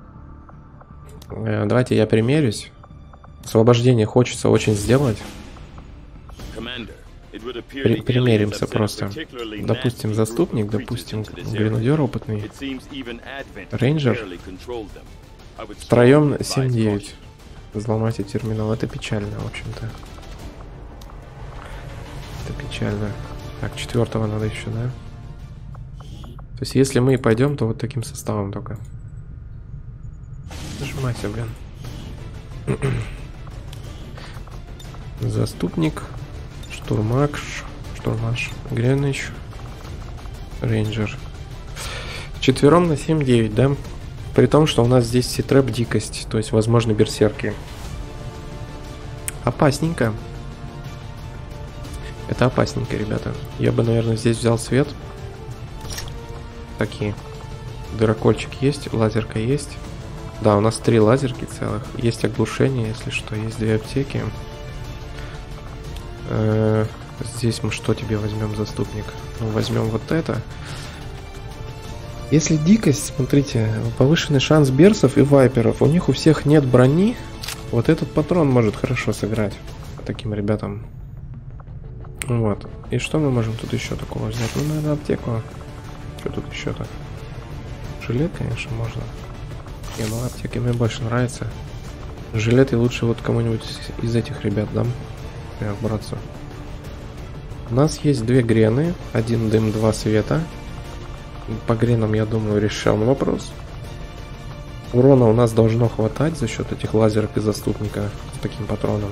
Давайте я примерюсь. Освобождение хочется очень сделать. Примеримся просто. Допустим, заступник, допустим, гренадер опытный. Рейнджер. Втроем 7-9. Взломать терминал. Это печально, в общем-то. Это печально. Так, 4-го надо еще, да? То есть, если мы пойдем, то вот таким составом только. Нажимайся, блин. Заступник, штурмаш, Гринвич, рейнджер. Четвером на 7-9, да? При том, что у нас здесь ситрэп дикость, то есть, возможно, берсерки. Опасненько. Это опасненько, ребята. Я бы, наверное, здесь взял свет. Такие. Дырокольчик есть, лазерка есть. Да, у нас 3 лазерки целых. Есть оглушение, если что. Есть 2 аптеки. Здесь мы что тебе возьмем, заступник? Ну, возьмем вот это. Если дикость, смотрите, повышенный шанс берсов и вайперов. У них у всех нет брони. Вот этот патрон может хорошо сыграть по таким ребятам. Вот. И что мы можем тут еще такого взять? Ну, наверное, аптеку. Что тут еще-то? Жилет, конечно, можно. Не, ну аптеки мне больше нравится. Жилеты лучше вот кому-нибудь из этих ребят дам. Например, братцу. У нас есть 2 грены. 1 дым, 2 света. По гренам, я думаю, решаем вопрос. Урона у нас должно хватать за счет этих лазерок и заступника с таким патроном.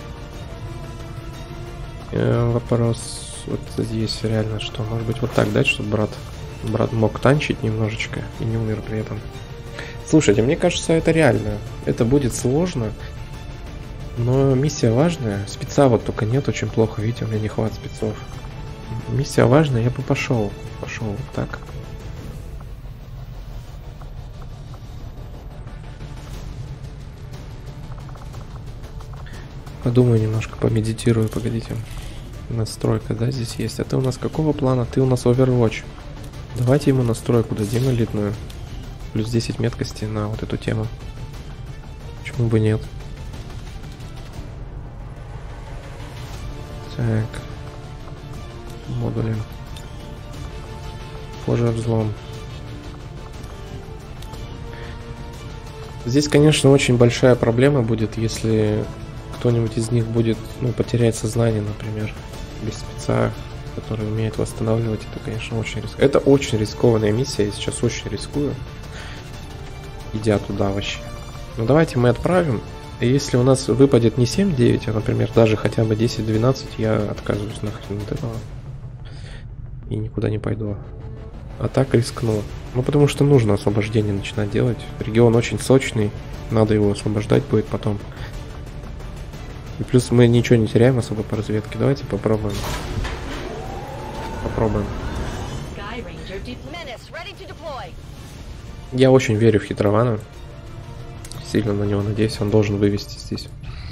Вопрос вот здесь реально что? Может быть вот так дать, чтобы брат мог танчить немножечко и не умер при этом. Слушайте, мне кажется, это реально. Это будет сложно. Но миссия важная. Спеца вот только нет, очень плохо. Видите, у меня не хватит спецов. Миссия важная, я бы пошел. Пошел вот так. Подумаю немножко, помедитирую, погодите. Настройка, да, здесь есть. А ты у нас какого плана? Ты у нас Overwatch. Давайте ему настройку дадим элитную. Плюс 10 меткости на вот эту тему. Почему бы нет? Так. Модули. Позже взлом. Здесь, конечно, очень большая проблема будет, если кто-нибудь из них будет, ну, потерять сознание, например, без спеца, который умеет восстанавливать. Это, конечно, очень рискованно. Это очень рискованная миссия, я сейчас очень рискую, идя туда вообще. Ну, давайте мы отправим. И если у нас выпадет не 7-9, а, например, даже хотя бы 10-12, я отказываюсь нахрен от этого. И никуда не пойду. А так рискну. Ну, потому что нужно освобождение начинать делать. Регион очень сочный, надо его освобождать будет потом. И плюс мы ничего не теряем особо по разведке. Давайте попробуем. Попробуем. Я очень верю в Хитрована. Сильно на него надеюсь, он должен вывести здесь.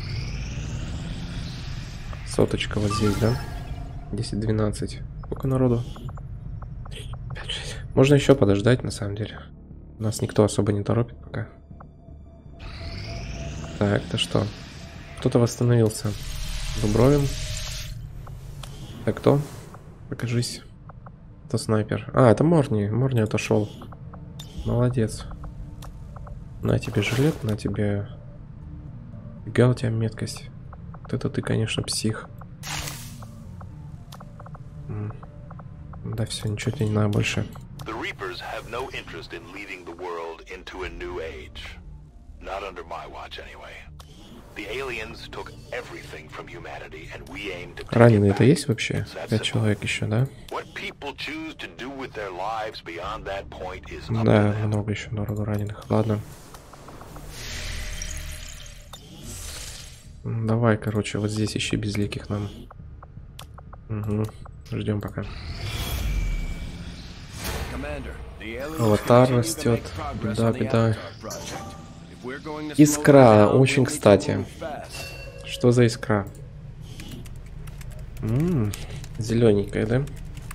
Соточка вот здесь, да? 10-12. Сколько народу? 5-6. Можно еще подождать, на самом деле. Нас никто особо не торопит пока. Так, это что? Кто-то восстановился. Дубровин. Так, кто? Покажись. Это снайпер. А, это Морни. Морни отошел. Молодец. На тебе жилет, на тебе... Фига у тебя меткость. Вот это ты, конечно, псих. Да все, ничего тебе не надо больше. Раненые это есть вообще? 5 человек еще, да? Да, много еще народу раненых. Ладно. Давай, короче, вот здесь ищи безликих нам. Угу. Ждем пока. Аватар растет. Беда. Искра, очень кстати. Что за искра? Зелененькая, да?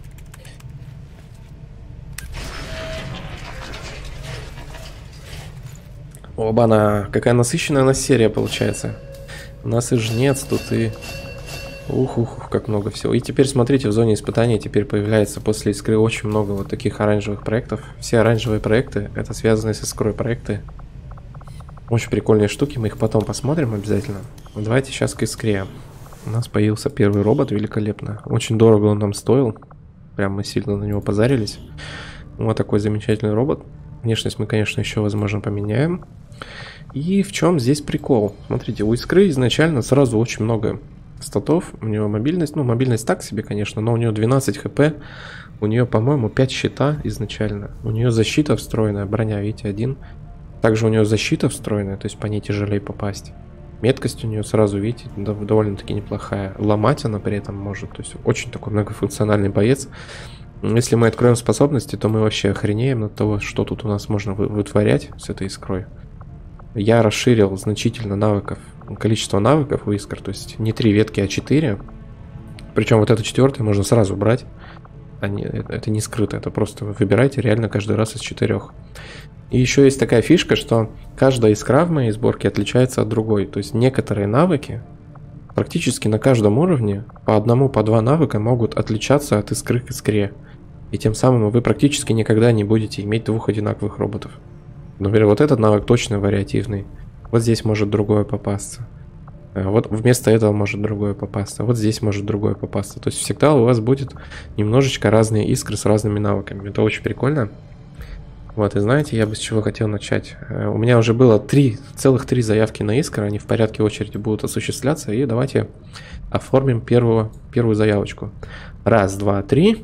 Оба-на, какая насыщенная у нас серия получается. У нас и жнец тут, и... Ух, как много всего. И теперь смотрите, в зоне испытаний теперь появляется после искры очень много вот таких оранжевых проектов. Все оранжевые проекты, это связанные с искрой проекты. Очень прикольные штуки, мы их потом посмотрим обязательно. Но давайте сейчас к искре. У нас появился первый робот, великолепно. Очень дорого он нам стоил. Прям мы сильно на него позарились. Вот такой замечательный робот. Внешность мы, конечно, еще, возможно, поменяем. И в чем здесь прикол? Смотрите, у Искры изначально сразу очень много статов. У нее мобильность, ну, мобильность так себе, конечно, но у нее 12 хп. У нее, по-моему, 5 щита изначально. У нее защита встроенная, броня, видите, 1. Также у нее защита встроенная, то есть по ней тяжелее попасть. Меткость у нее сразу, видите, довольно-таки неплохая. Ломать она при этом может, то есть очень такой многофункциональный боец. Если мы откроем способности, то мы вообще охренеем от того, что тут у нас можно вытворять с этой искрой. Я расширил значительно навыков, количество навыков у искр, то есть не 3 ветки, а 4. Причем вот эту 4 можно сразу брать. Это не скрыто, это просто вы выбираете реально каждый раз из 4. И еще есть такая фишка, что каждая искра в моей сборке отличается от другой. То есть некоторые навыки практически на каждом уровне по одному, по 2 навыка могут отличаться от искры к искре. И тем самым вы практически никогда не будете иметь 2 одинаковых роботов. Например, вот этот навык точно вариативный. Вот здесь может другое попасться. Вот вместо этого может другое попасться. Вот здесь может другое попасться. То есть всегда у вас будет немножечко разные искры с разными навыками. Это очень прикольно. Вот, и знаете, я бы с чего хотел начать. У меня уже было целых 3 заявки на искры. Они в порядке очереди будут осуществляться. И давайте оформим первую заявочку. 1, 2, 3.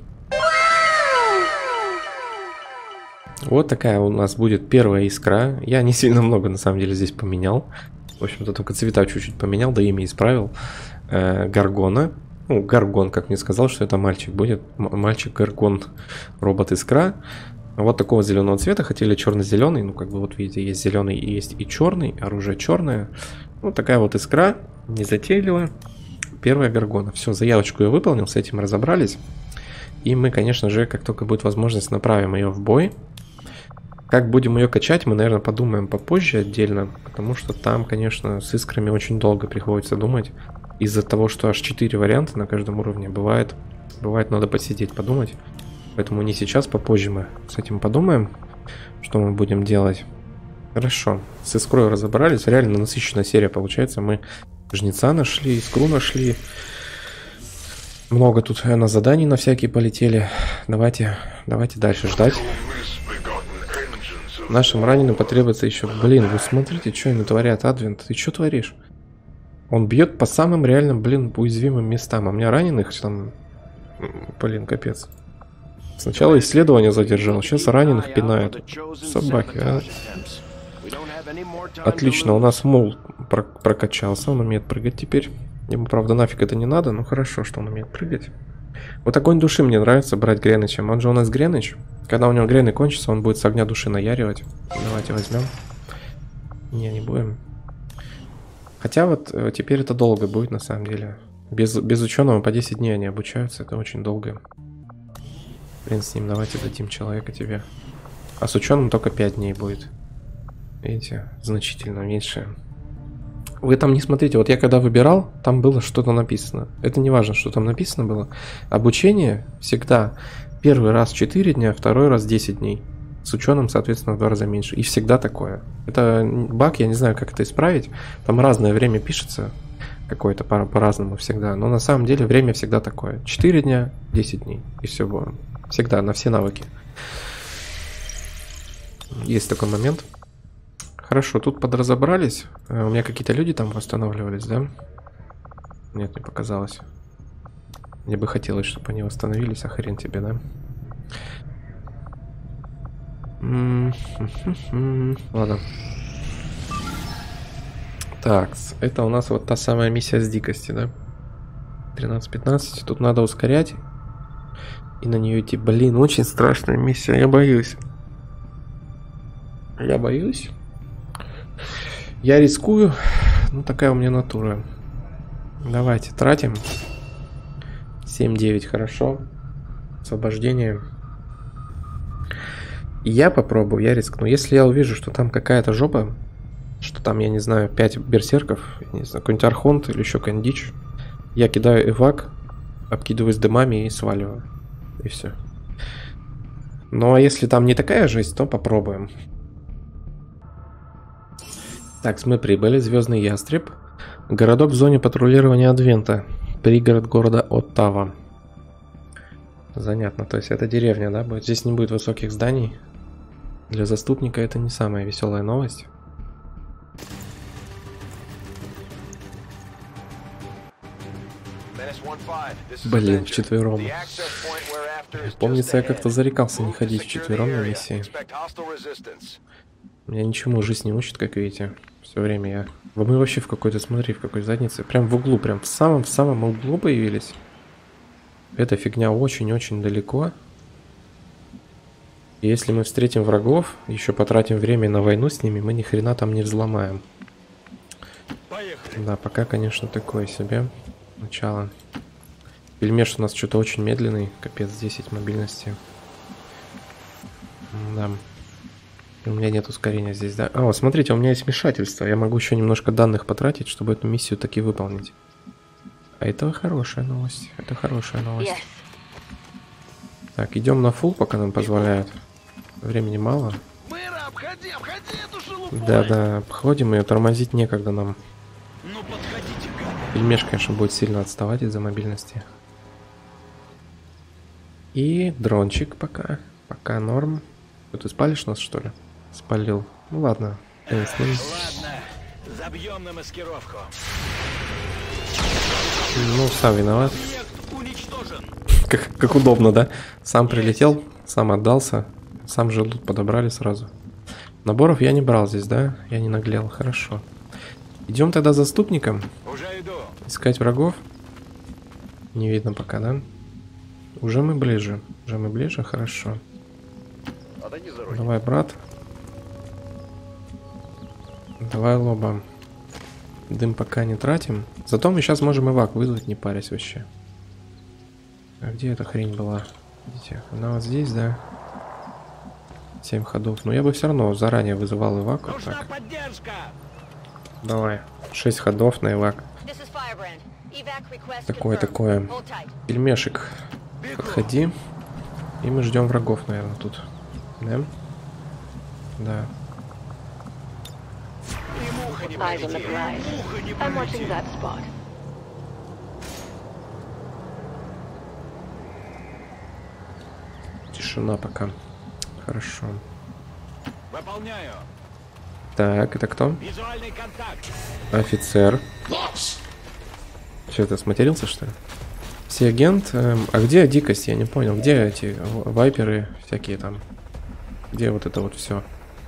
Вот такая у нас будет первая искра. Я не сильно много на самом деле здесь поменял. В общем-то, только цвета чуть-чуть поменял, да имя исправил. Гаргона. Ну, Гаргон, как мне сказал, что это мальчик будет. Мальчик Гаргон, робот-искра. Вот такого зеленого цвета. Хотели черно-зеленый. Ну, как бы вот видите, есть зеленый и есть и черный. Оружие черное. Вот такая вот искра. Незатейливая. Первая Гаргона. Все, заявочку я выполнил, с этим разобрались. И мы, конечно же, как только будет возможность, направим ее в бой. Как будем ее качать, мы, наверное, подумаем попозже отдельно, потому что там, конечно, с искрами очень долго приходится думать. Из-за того, что аж 4 варианта на каждом уровне бывает надо посидеть, подумать. Поэтому не сейчас, попозже мы с этим подумаем, что мы будем делать. Хорошо, с искрой разобрались, реально насыщенная серия получается. Мы жнеца нашли, искру нашли. Много тут на заданий на всякие полетели. Давайте дальше ждать. Нашим раненым потребуется еще... Блин, вы смотрите, что они творят, Адвент. Ты что творишь? Он бьет по самым реальным, блин, уязвимым местам. А у меня раненых там... Блин, капец. Сначала исследование задержал, сейчас раненых пинают. Собаки, а. Отлично, у нас мул прокачался. Он умеет прыгать теперь. Ему, правда, нафиг это не надо, но хорошо, что он умеет прыгать. Вот огонь души мне нравится брать Гренычем. Он же у нас Греныч. Когда у него Грены кончится, он будет с огня души наяривать. Давайте возьмем. Не будем. Хотя вот теперь это долго будет на самом деле. Без ученого по 10 дней они обучаются. Это очень долго. Блин, с ним давайте дадим человека тебе. А с ученым только 5 дней будет. Видите, значительно меньше. Вы там не смотрите, вот я когда выбирал, там было что-то написано. Это не важно, что там написано было. Обучение всегда первый раз 4 дня, второй раз 10 дней. С ученым, соответственно, в 2 раза меньше. И всегда такое. Это баг, я не знаю, как это исправить. Там разное время пишется. Какое-то по-разному всегда. Но на самом деле время всегда такое. 4 дня, 10 дней. И все было. Всегда, на все навыки. Есть такой момент. Хорошо, тут подразобрались. У меня какие-то люди там восстанавливались, да? Нет, не показалось. Мне бы хотелось, чтобы они восстановились, а хрен тебе, да? Ладно. Так, это у нас вот та самая миссия с дикости, да? 13-15. Тут надо ускорять. И на нее идти. Блин, очень страшная миссия, я боюсь. Я боюсь. Я рискую. Ну, такая у меня натура. Давайте, тратим. 7-9, хорошо. Освобождение. Я попробую, я рискну. Если я увижу, что там какая-то жопа, что там, я не знаю, 5 берсерков, я не знаю, какой-нибудь архонт или еще какая-нибудь дичь, я кидаю эвак, обкидываюсь дымами и сваливаю. И все. Ну, а если там не такая жесть, то попробуем. Так, мы прибыли. Звездный ястреб. Городок в зоне патрулирования Адвента. Пригород города Оттава. Занятно. То есть это деревня, да, будет? Здесь не будет высоких зданий. Для заступника это не самая веселая новость. Блин, вчетвером. Помнится, я как-то зарекался не ходить вчетвером на миссии. Меня ничему жизнь не учит, как видите. Все время я... Мы вообще в какой-то, смотри, в какой заднице. Прям в углу, прям в самом углу появились. Эта фигня очень-очень далеко. И если мы встретим врагов, еще потратим время на войну с ними, мы ни хрена там не взломаем. Поехали. Да, пока, конечно, такое себе начало. Пельмеш у нас что-то очень медленный. Капец, 10 мобильности. Да. У меня нет ускорения здесь, да? А, вот смотрите, у меня есть вмешательство. Я могу еще немножко данных потратить, чтобы эту миссию таки выполнить. А это хорошая новость. Это хорошая новость. Так, идем на фулл, пока нам позволяют. Времени мало. Да, обходим ее, тормозить некогда нам. Пельмеш, конечно, будет сильно отставать из-за мобильности. И дрончик пока. Пока норм. Ты спалишь нас, что ли? Спалил. Ну ладно. Ладно, забьем на маскировку. Ну, сам виноват. Как удобно, да? Сам прилетел, сам отдался, сам же лут подобрали сразу. Наборов я не брал здесь, да? Я не наглел, хорошо. Идем тогда за заступником. Уже иду. Искать врагов. Не видно пока, да? Уже мы ближе, хорошо. Давай, брат. Давай, лоба. Дым пока не тратим. Зато мы сейчас можем эвак вызвать, не парясь вообще. А где эта хрень была? Видите, она вот здесь, да? 7 ходов. Но я бы все равно заранее вызывал эвак. Вот так. Давай. 6 ходов на эвак. Такое. Пельмешек. Подходи. И мы ждем врагов, наверное, тут. Да? Да. Тишина пока. Хорошо. Выполняю. Так, это кто? Визуальный контакт. Офицер. Что, ты сматерился, что ли? Сиагент. А где дикость? Я не понял. Где эти вайперы всякие там? Где вот это вот все?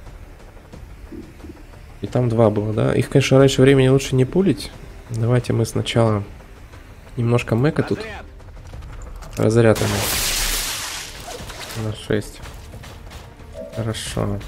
И там 2 было, да? Их, конечно, раньше времени лучше не пулить. Давайте мы сначала немножко мэка тут. Разряд на 6. Хорошо.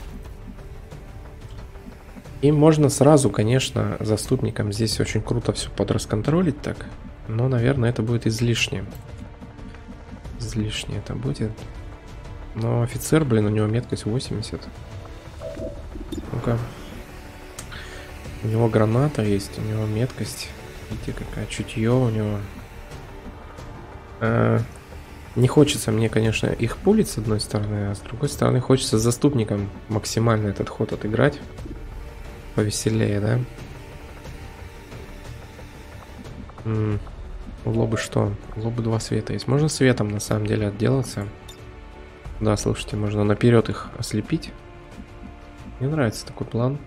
И можно сразу, конечно, заступникам здесь очень круто все подрасконтролить так. Но, наверное, это будет излишне. Излишне это будет. Но офицер, блин, у него меткость 80. Ну-ка. У него граната есть, у него меткость. Видите, какая чутье у него. Не хочется мне, конечно, их пулить с одной стороны, а с другой стороны хочется с заступником максимально этот ход отыграть. Повеселее, да? У лобы что? У лобы 2 света есть. Можно светом на самом деле отделаться. Да, слушайте, можно наперед их ослепить. Мне нравится такой план.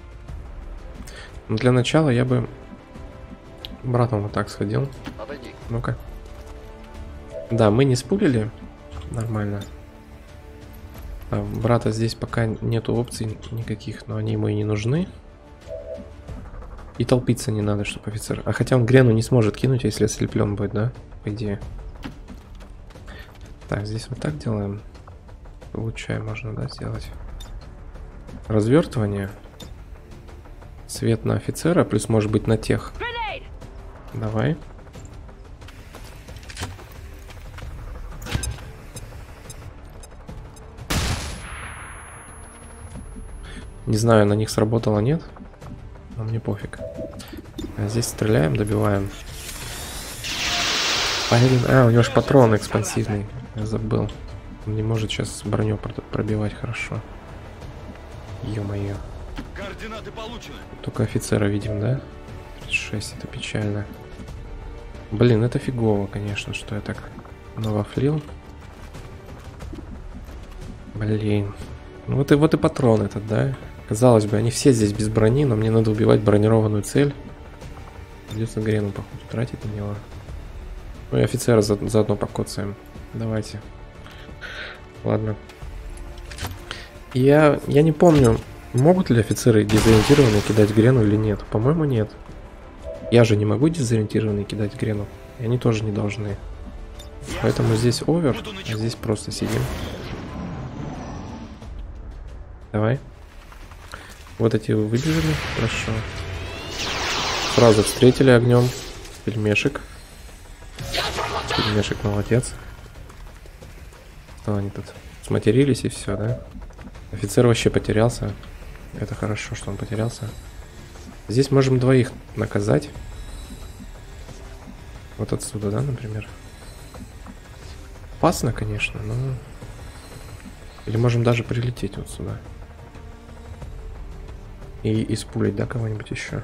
Но для начала я бы братом вот так сходил. Ну-ка. Да, мы не спулили. Нормально. А брата здесь пока нету опций никаких, но они ему и не нужны. И толпиться не надо, чтобы офицер... А хотя он грену не сможет кинуть, если ослеплен будет, да? По идее. Так, здесь вот так делаем. Получаем, можно, да, сделать. Развертывание. Свет на офицера, плюс может быть на тех. Давай. Не знаю, на них сработало, нет. Но мне пофиг. А здесь стреляем, добиваем. А, у него же патрон экспансивный. Я забыл. Он не может сейчас броню пробивать хорошо. Ё-моё. Координаты получены. Только офицера видим, да? 36, это печально. Блин, это фигово, конечно, что я так навафлил. Блин. Ну вот и патрон этот, да? Казалось бы, они все здесь без брони, но мне надо убивать бронированную цель. Придется грену, походу, тратить на него. Ну и офицера заодно покоцаем. Давайте. Ладно. Я не помню, могут ли офицеры дезориентированные кидать грену или нет. По-моему, нет. Я же не могу дезориентированные кидать грену. И они тоже не должны. Поэтому здесь овер, а здесь просто сидим. Давай. Вот эти выбежали. Хорошо. Сразу встретили огнем. Пельмешек. Пельмешек молодец. Что они тут? Сматерились и все, да? Офицер вообще потерялся. Это хорошо, что он потерялся. Здесь можем двоих наказать. Вот отсюда, да, например? Опасно, конечно, но... Или можем даже прилететь вот сюда. И испулить, да, кого-нибудь еще.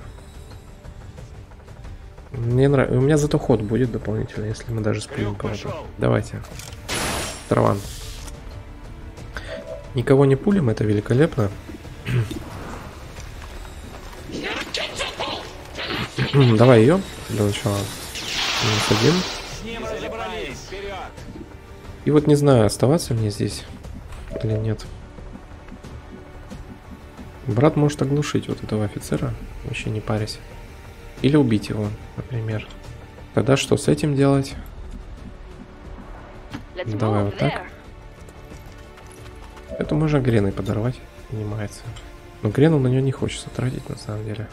Мне нравится. У меня зато ход будет дополнительно, если мы даже спулим кого-то. Давайте. Траван. Никого не пулим, это великолепно. Давай ее для начала. --1. И вот не знаю, оставаться мне здесь или нет. Брат может оглушить вот этого офицера, вообще не парясь. Или убить его, например. Тогда что с этим делать? Давай вот так. Это можно греной подорвать, понимается. Но грену на нее не хочется тратить на самом деле.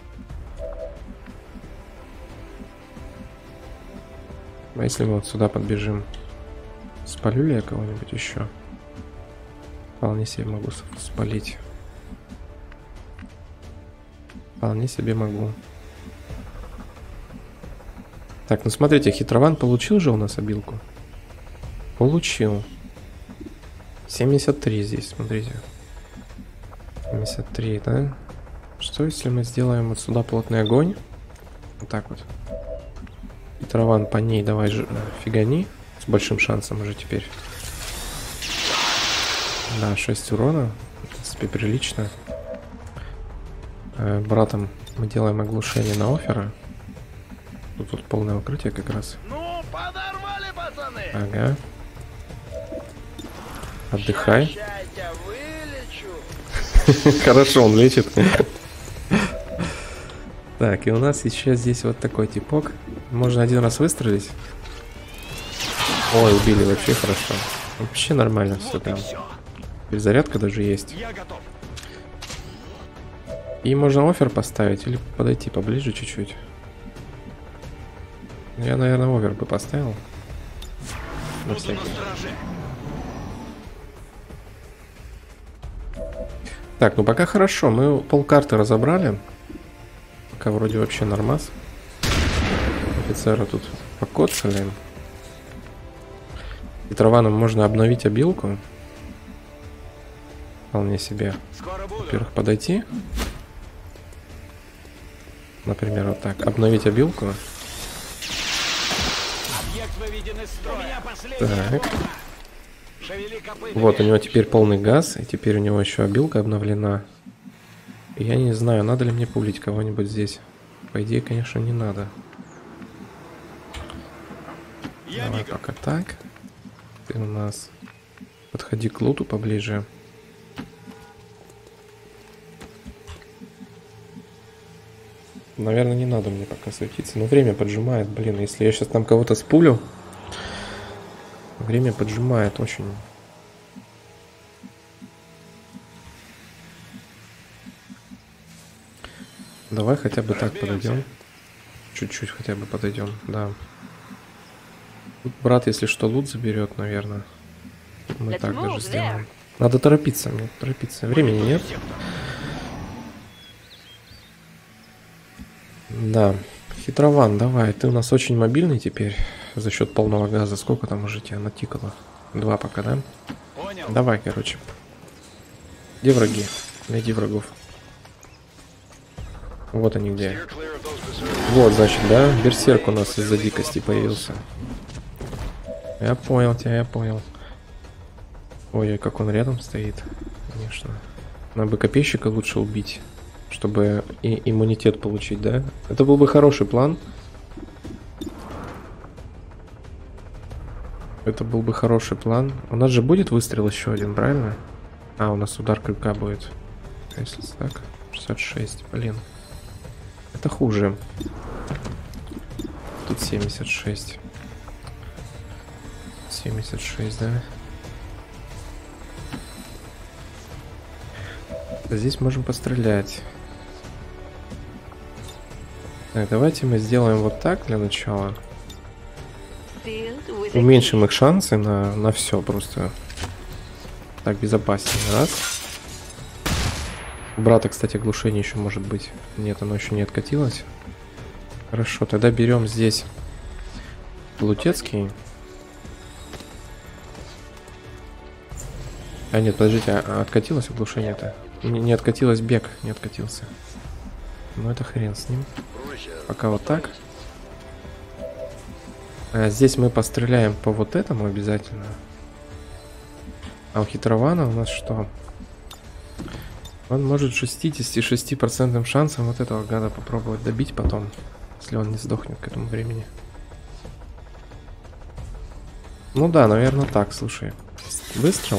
А если мы вот сюда подбежим, спалю ли я кого-нибудь еще? Вполне себе могу спалить. Вполне себе могу. Так, ну смотрите, хитрован получил же у нас обилку? Получил. 73 здесь, смотрите. 73, да? Что если мы сделаем вот сюда плотный огонь? Вот так вот. Хитрован по ней давай же фигани. С большим шансом уже теперь. Да, 6 урона. В принципе, прилично. Братом мы делаем оглушение на оффера. Тут полное укрытие как раз. Ну, подорвали, пацаны! Ага. Отдыхай. Хорошо, он лечит. Так, и у нас сейчас здесь вот такой типок. Можно один раз выстрелить. Ой, убили, вообще хорошо. Вообще нормально все там. Перезарядка даже есть. И можно оффер поставить или подойти поближе чуть-чуть. Я, наверное, овер бы поставил. На всякий. Так, ну пока хорошо. Мы полкарты разобрали. Пока вроде вообще нормас. Офицера тут покоцали. И траваном можно обновить обилку. Вполне себе. Во-первых, подойти. Например, вот так. Обновить обилку. Так. Вот, у него теперь полный газ, и теперь у него еще обилка обновлена. И я не знаю, надо ли мне пулить кого-нибудь здесь. По идее, конечно, не надо. Давай пока так. Ты у нас подходи к луту поближе. Наверное, не надо мне пока светиться. Но время поджимает, блин. Если я сейчас там кого-то спулю, время поджимает очень. Давай хотя бы так подойдем. Чуть-чуть хотя бы подойдем, да. Тут брат, если что, лут заберет, наверное. Мы так даже сделаем. Надо торопиться, мне торопиться. Времени нет. Да, хитрован, давай. Ты у нас очень мобильный теперь за счет полного газа. Сколько там уже тебя натикало? 2 пока, да? Понял. Давай, короче. Где враги? Найди врагов. Вот они где. Вот, значит, да? Берсерк у нас из-за дикости появился. Я понял тебя, я понял. Ой, как он рядом стоит. Конечно. Надо бы копейщика лучше убить, чтобы и иммунитет получить, да? Это был бы хороший план. Это был бы хороший план. У нас же будет выстрел еще один, правильно? А, у нас удар крюка будет. Если так, 66, блин. Это хуже. Тут 76. 76, да? Здесь можем пострелять. Так, давайте мы сделаем вот так для начала. Уменьшим их шансы на все просто. Так, безопаснее. Раз. У брата, кстати, оглушение еще может быть. Нет, оно еще не откатилось. Хорошо, тогда берем здесь Лутецкий. А нет, подождите, а откатилось оглушение-то? Не откатилось бег, не откатился. Ну это хрен с ним. Пока вот так. А здесь мы постреляем по вот этому обязательно. А у хитрована у нас что? Он может 66% шансом вот этого гада попробовать добить потом, если он не сдохнет к этому времени. Ну да, наверное так, слушай. Выстрел.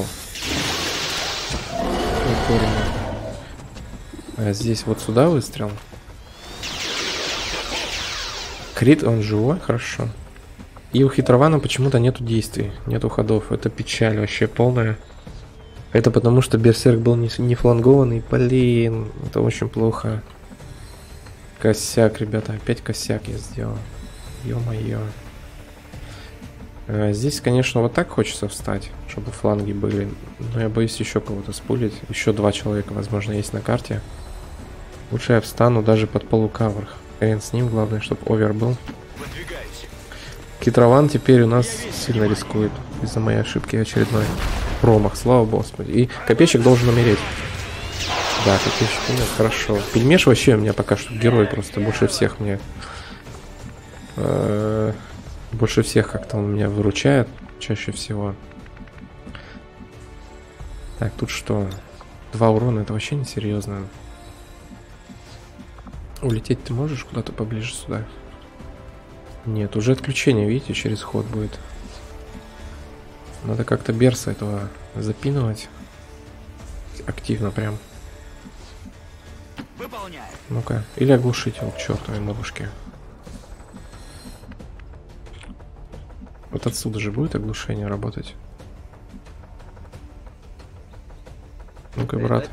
А здесь вот сюда выстрел. Крит, он живой, хорошо. И у хитрована почему-то нету действий, нету ходов. Это печаль вообще полная. Это потому, что берсерк был не флангованный. Блин, это очень плохо. Косяк, ребята, опять косяк я сделал. Ё-моё. Здесь, конечно, вот так хочется встать, чтобы фланги были. Но я боюсь еще кого-то спулить. Еще 2 человека, возможно, есть на карте. Лучше я встану даже под полукавр. Хрен с ним, главное, чтобы овер был. Хитрован теперь у нас сильно рискует из-за моей ошибки очередной. Промах, слава господи. И копейщик должен умереть. Да, копейщик умер, хорошо. Пельмеш вообще у меня пока что герой просто. Больше всех мне... Больше всех как-то он меня выручает. Чаще всего. Так, тут что? 2 урона, это вообще не серьезно. Улететь ты можешь куда-то поближе сюда? Нет, уже отключение, видите, через ход будет. Надо как-то берса этого запинывать. Активно прям. Ну-ка, или оглушить его к чертовой матушке. Вот отсюда же будет оглушение работать. Ну-ка, брат.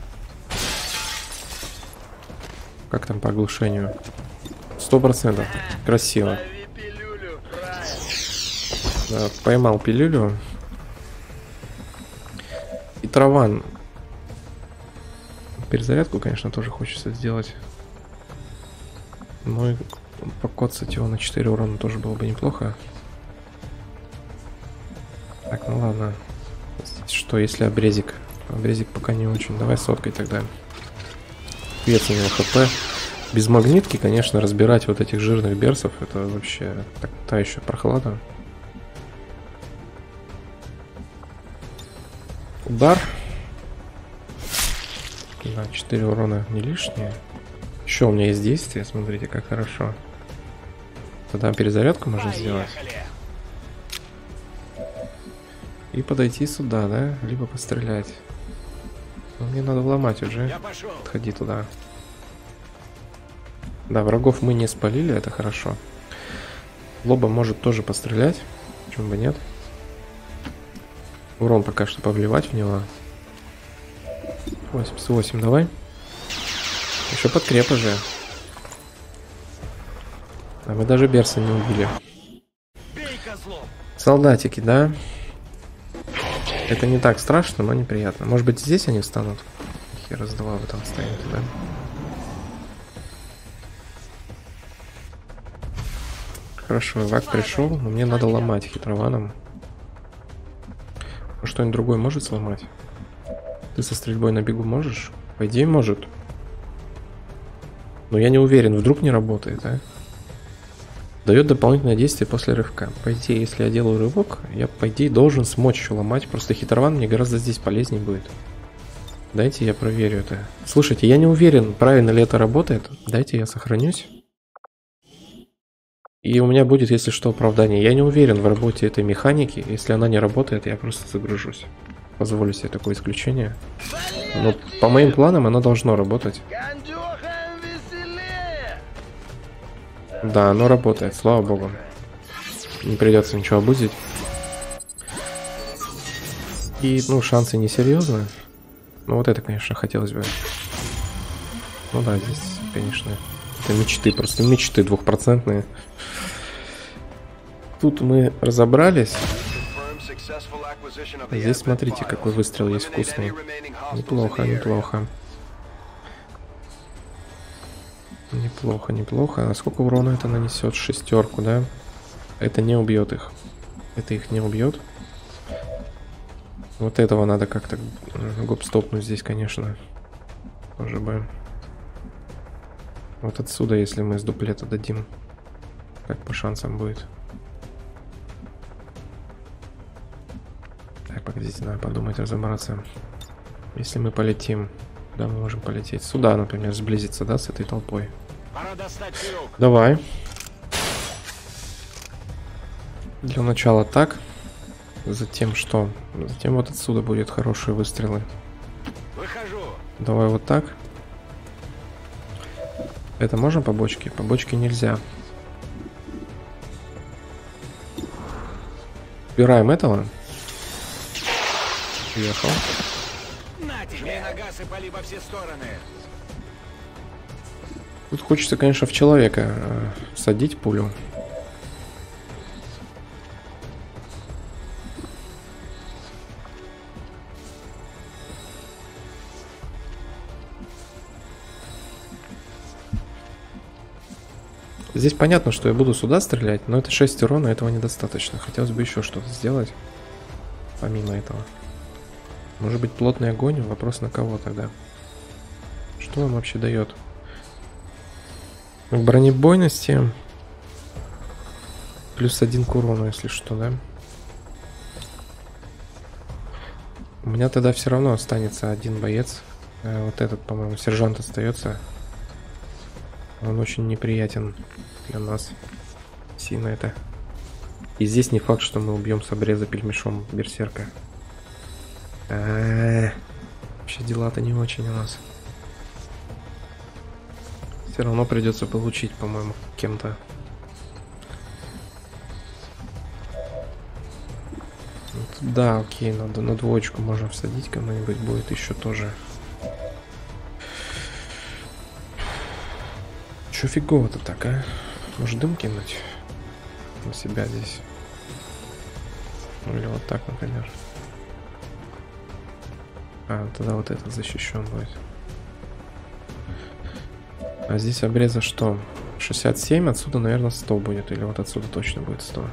Как там по оглушению? 100%. Красиво. Да, поймал пилюлю. И траван. Перезарядку, конечно, тоже хочется сделать. Ну и покоцать его на 4 урона тоже было бы неплохо. Так, ну ладно. Что, если обрезик? Обрезик пока не очень. Давай соткой тогда. Вес у него хп. Без магнитки, конечно, разбирать вот этих жирных берсов, это вообще та еще прохлада. Удар. Да, 4 урона не лишние. Еще у меня есть действие, смотрите, как хорошо. Тогда перезарядку можно сделать. И подойти сюда, да? Либо пострелять. Но мне надо вломать уже. Подходи туда. Да, врагов мы не спалили, это хорошо. Лоба может тоже пострелять. Почему бы нет? Урон пока что повливать в него. 88, давай. Еще подкрепа же. А мы даже берса не убили. Солдатики, да? Это не так страшно, но неприятно. Может быть, здесь они встанут? Хера с два вы там встанете, да? Хорошо, Вак пришел, но мне надо ломать хитрованом. А что-нибудь другое может сломать? Ты со стрельбой на бегу можешь? По идее, может. Но я не уверен, вдруг не работает, а? Дает дополнительное действие после рывка. По идее, если я делаю рывок, я, по идее, должен смочь ломать. Просто хитрован мне гораздо здесь полезнее будет. Дайте я проверю это. Слушайте, я не уверен, правильно ли это работает. Дайте я сохранюсь. И у меня будет, если что, оправдание. Я не уверен в работе этой механики. Если она не работает, я просто загружусь. Позволю себе такое исключение. Но по моим планам она должна работать. Да, оно работает, слава богу. Не придется ничего обузить. И, ну, шансы несерьезные. Ну, вот это, конечно, хотелось бы. Ну да, здесь, конечно, это мечты, просто мечты 2%. Тут мы разобрались. Здесь смотрите, какой выстрел есть вкусный. Неплохо, неплохо. Неплохо, неплохо. А сколько урона это нанесет? 6, да? Это не убьет их. Это их не убьет. Вот этого надо как-то гоп-стопнуть здесь, конечно. Тоже бы. Вот отсюда, если мы с дуплета дадим. Как по шансам будет. Так, погодите, надо подумать, разобраться. Если мы полетим, куда мы можем полететь? Сюда, например, сблизиться, да, с этой толпой. Пора достать пирог. Давай. Для начала так. Затем что? Затем вот отсюда будут хорошие выстрелы. Выхожу. Давай вот так. Это можно по бочке? По бочке нельзя. Убираем этого. Уехал. На тебе на газ и пали во все стороны. Тут хочется, конечно, в человека садить пулю. Здесь понятно, что я буду сюда стрелять, но это 6 урона, этого недостаточно. Хотелось бы еще что-то сделать, помимо этого. Может быть, плотный огонь? Вопрос на кого тогда? Что он вообще дает? В бронебойности +1 к урону, если что, да? У меня тогда все равно останется один боец. Вот этот, по-моему, сержант остается. Он очень неприятен для нас. Сильно это. И здесь не факт, что мы убьем с обреза пельмешом берсерка. Вообще дела-то не очень у нас. Все равно придется получить, по-моему, кем-то. Вот, да, окей, надо на двоечку можно всадить, кому-нибудь будет еще тоже. Чё фигово-то так, а? Может, дым кинуть на себя здесь? Или вот так, например. А, тогда вот этот защищен будет. А здесь обреза что? 67, отсюда, наверное, 100 будет. Или вот отсюда точно будет 100.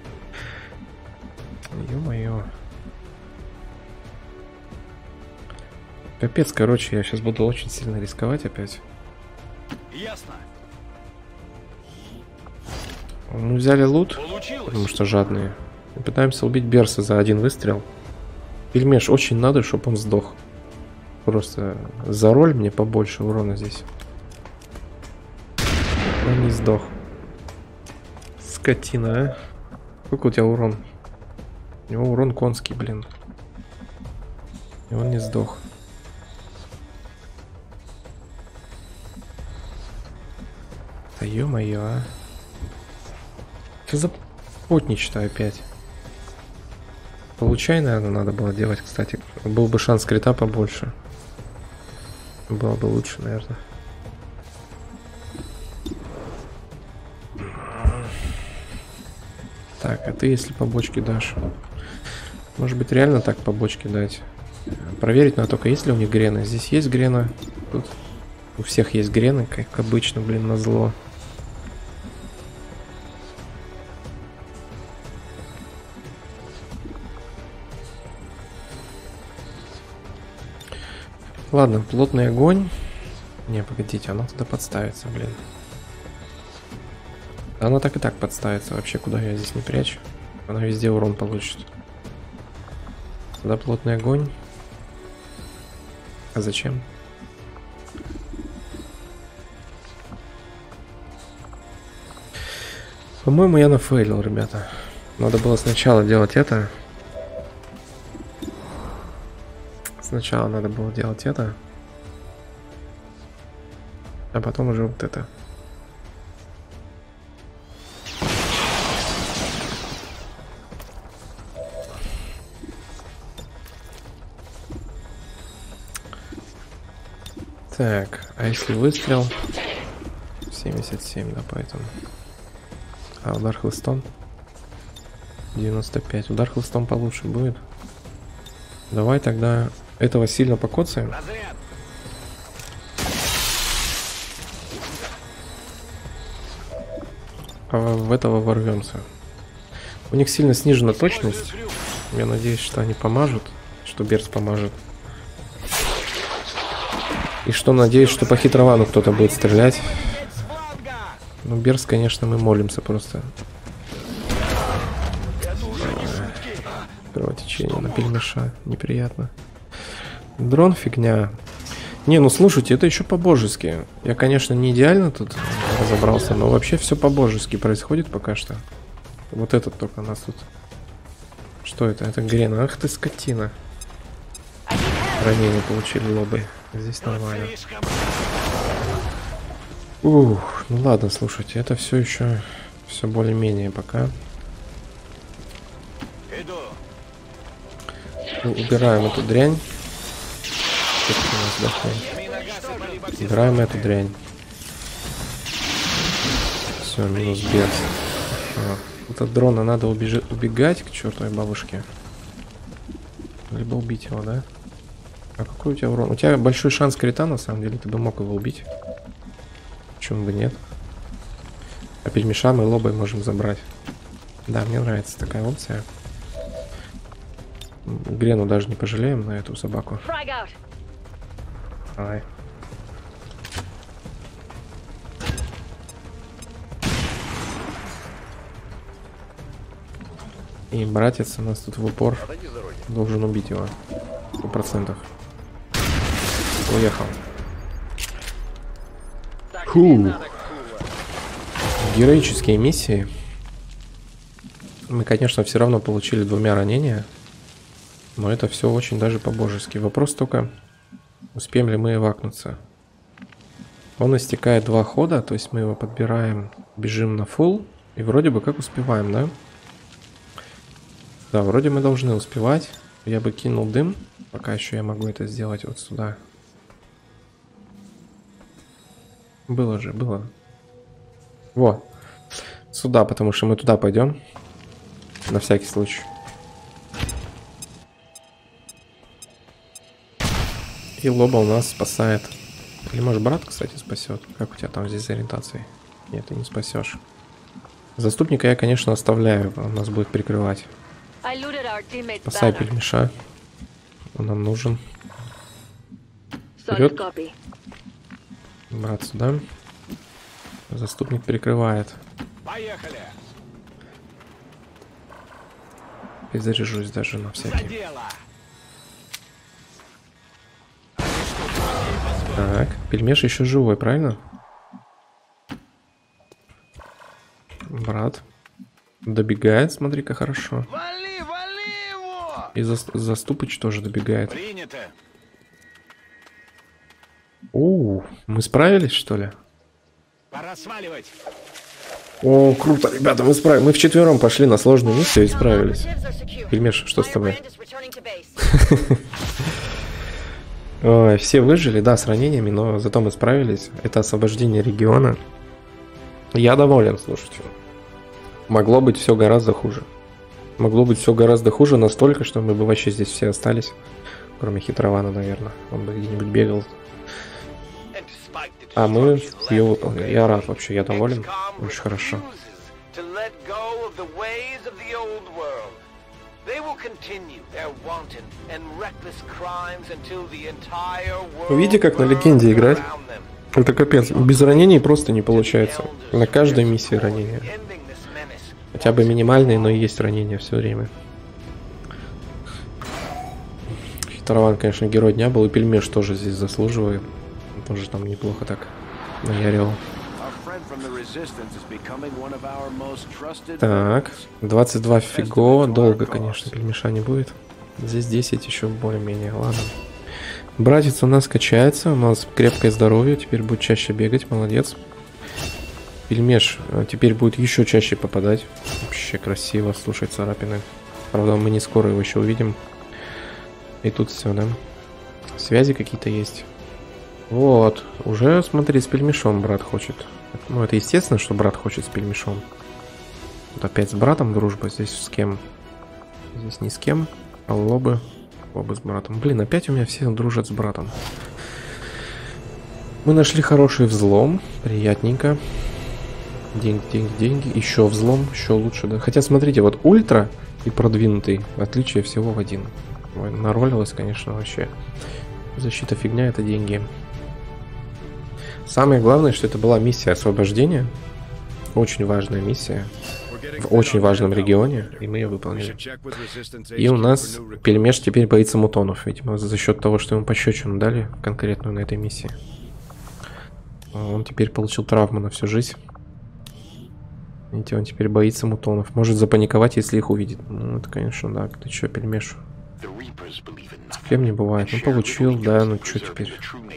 Ё-моё. Капец, короче, я сейчас буду очень сильно рисковать опять. Ясно. Мы взяли лут, Получилось. потому что жадные. И пытаемся убить Берса за один выстрел. Пельмеш, очень надо, чтобы он сдох. Просто за роль мне побольше урона здесь. Он не сдох. Скотина, а? Сколько у тебя урон? У него урон конский, блин. И он не сдох. Да ё-моё, а. Что за потничество опять? Получай, наверное, надо было делать, кстати. Был бы шанс крита побольше. Было бы лучше, наверное. Так, а ты если по бочке дашь? Может быть, реально так по бочке дать? Проверить надо только, есть ли у них грены. Здесь есть грена. Тут у всех есть грены, как обычно, блин, назло. Ладно, плотный огонь. Не, погодите, оно туда подставится, блин. Она так и так подставится вообще, куда я здесь не прячу. Она везде урон получит. Сюда плотный огонь. А зачем? По-моему, я нафейлил, ребята. Надо было сначала делать это. Сначала надо было делать это. А потом уже вот это. Так, а если выстрел? 77, да, поэтому. А удар хлыстом? 95. Удар хлыстом получше будет. Давай тогда этого сильно покоцаем. Разряд. А в этого ворвемся. У них сильно снижена точность. Я надеюсь, что они помажут. Что Берс поможет. И что надеюсь, что по хитровану кто-то будет стрелять. Ну, Берс, конечно, мы молимся просто. Кровотечение на пельмеша. Неприятно. Дрон фигня. Не, ну слушайте, это еще по-божески. Я, конечно, не идеально тут разобрался, но вообще все по-божески происходит пока что. Вот этот только нас тут. Что это? Это Грен. Ах ты скотина. Ранение получили лобы. Здесь нормально. Ух, ну ладно, слушайте, это все еще все более-менее пока. Ну, убираем эту дрянь. Убираем эту дрянь. Все, минус Берс. Вот от дрона надо убегать к чертовой бабушке. Либо убить его, да? А какой у тебя урон? У тебя большой шанс крита, на самом деле, ты бы мог его убить. Почему бы нет? А пельмеша мы лобой можем забрать. Да, мне нравится такая опция. Грену даже не пожалеем на эту собаку. Давай. И братец у нас тут в упор должен убить его. 100%. Уехал. Фу. Героические миссии. Мы, конечно, все равно получили 2 ранения. Но это все очень даже по-божески. Вопрос только, успеем ли мы эвакнуться. Он истекает 2 хода, то есть мы его подбираем, бежим на фулл. И вроде бы как успеваем, да? Да, вроде мы должны успевать. Я бы кинул дым. Пока еще я могу это сделать вот сюда. Было же, было. Во. Сюда, потому что мы туда пойдем. На всякий случай. И лоба у нас спасает. Или может брат, кстати, спасет. Как у тебя там здесь с ориентацией? Нет, ты не спасешь. Заступника я, конечно, оставляю. Он нас будет прикрывать. Спасай пельмеша. Он нам нужен. Вперед. Брат сюда. Заступник прикрывает. Поехали. И заряжусь даже на всякий. Так, пельмеш еще живой, правильно? Брат добегает, смотри-ка, хорошо. Вали, вали его! И заступыч тоже добегает. Принято. Оу, мы справились, что ли? Пора сваливать. О, круто, ребята, мы справились. Мы вчетвером пошли на сложную миссию и справились. Пельмеш, что с тобой? Ой, все выжили, да, с ранениями, но зато мы справились. Это освобождение региона. Я доволен, слушайте. Могло быть все гораздо хуже. Могло быть все гораздо хуже настолько, что мы бы вообще здесь все остались. Кроме хитрована, наверное. Он бы где-нибудь бегал. А мы ее выполнили. Я рад вообще, я доволен. Очень хорошо. Видите, как на легенде играть? Это капец. Без ранений просто не получается. На каждой миссии ранения. Хотя бы минимальные, но и есть ранения все время. Хитрован, конечно, герой дня был. И Пельмеш тоже здесь заслуживает. Он тоже там неплохо так наярил. Так, 22 фигово. Долго, конечно, Пельмеша не будет. Здесь 10 еще более-менее. Ладно. Братец у нас качается. У нас крепкое здоровье. Теперь будет чаще бегать. Молодец. Пельмеш теперь будет еще чаще попадать. Вообще красиво. Слушай, царапины. Правда, мы не скоро его еще увидим. И тут все, да? Связи какие-то есть. Вот. Уже, смотри, с Пельмешом брат хочет. Ну, это естественно, что брат хочет с Пельмешом. Вот опять с братом дружба. Здесь с кем? Здесь не с кем. А лобы. Лобы с братом. Блин, опять у меня все дружат с братом. Мы нашли хороший взлом. Приятненько. Деньги, деньги, деньги. Еще взлом. Еще лучше, да. Хотя, смотрите, вот ультра и продвинутый. Отличие всего в один. Ой, наролилось, конечно, вообще. Защита фигня, это деньги. Самое главное, что это была миссия освобождения. Очень важная миссия. В очень важном регионе. И мы ее выполнили. И у нас Пельмеш теперь боится мутонов. Видимо, за счет того, что ему пощечину дали конкретную на этой миссии. Он теперь получил травму на всю жизнь. Видите, он теперь боится мутонов. Может запаниковать, если их увидит. Ну, это, конечно, да. Ты что, Пельмеш? С кем не бывает. Ну, получил, да. Ну, что теперь?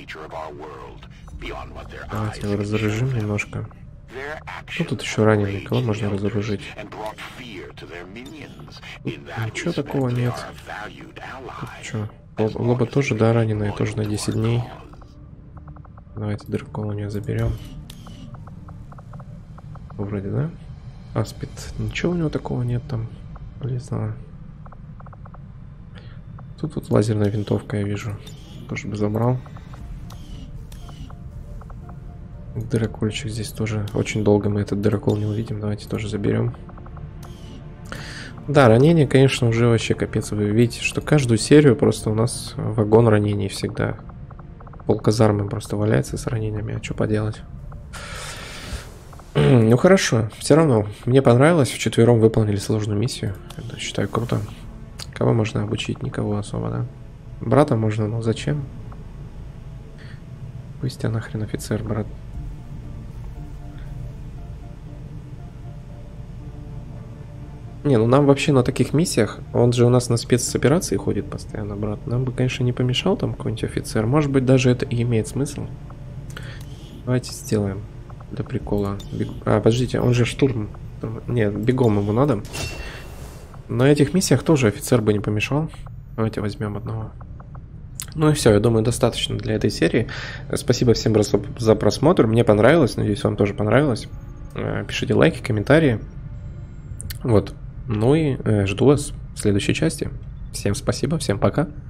Давайте его разоружим немножко. Ну, тут еще раненый. Кого можно разоружить? Ничего такого нет. Что? Лоба тоже, да, раненая. Тоже на 10 дней. Давайте драколонию заберем. Вроде, да? Аспид. Ничего у него такого нет там. Полезного. Тут вот лазерная винтовка, я вижу. Тоже бы забрал. Дракольчик здесь тоже. Очень долго мы этот дракол не увидим. Давайте тоже заберем. Да, ранение, конечно, уже вообще капец. Вы видите, что каждую серию просто у нас вагон ранений всегда. Пол казармы просто валяется с ранениями. А что поделать? Ну хорошо, все равно. Мне понравилось. Вчетвером выполнили сложную миссию. Это, считаю, круто. Кого можно обучить? Никого особо, да? Брата можно, но зачем? Пусть тебя нахрен офицер, брат. Не, ну нам вообще на таких миссиях, он же у нас на спецоперации ходит постоянно, брат. Нам бы, конечно, не помешал там какой-нибудь офицер. Может быть, даже это и имеет смысл. Давайте сделаем. Для прикола. Подождите, он же штурм. Нет, бегом ему надо. На этих миссиях тоже офицер бы не помешал. Давайте возьмем одного. Ну и все, я думаю, достаточно для этой серии. Спасибо всем за просмотр. Мне понравилось, надеюсь, вам тоже понравилось. Пишите лайки, комментарии. Вот. Ну и жду вас в следующей части. Всем спасибо, всем пока.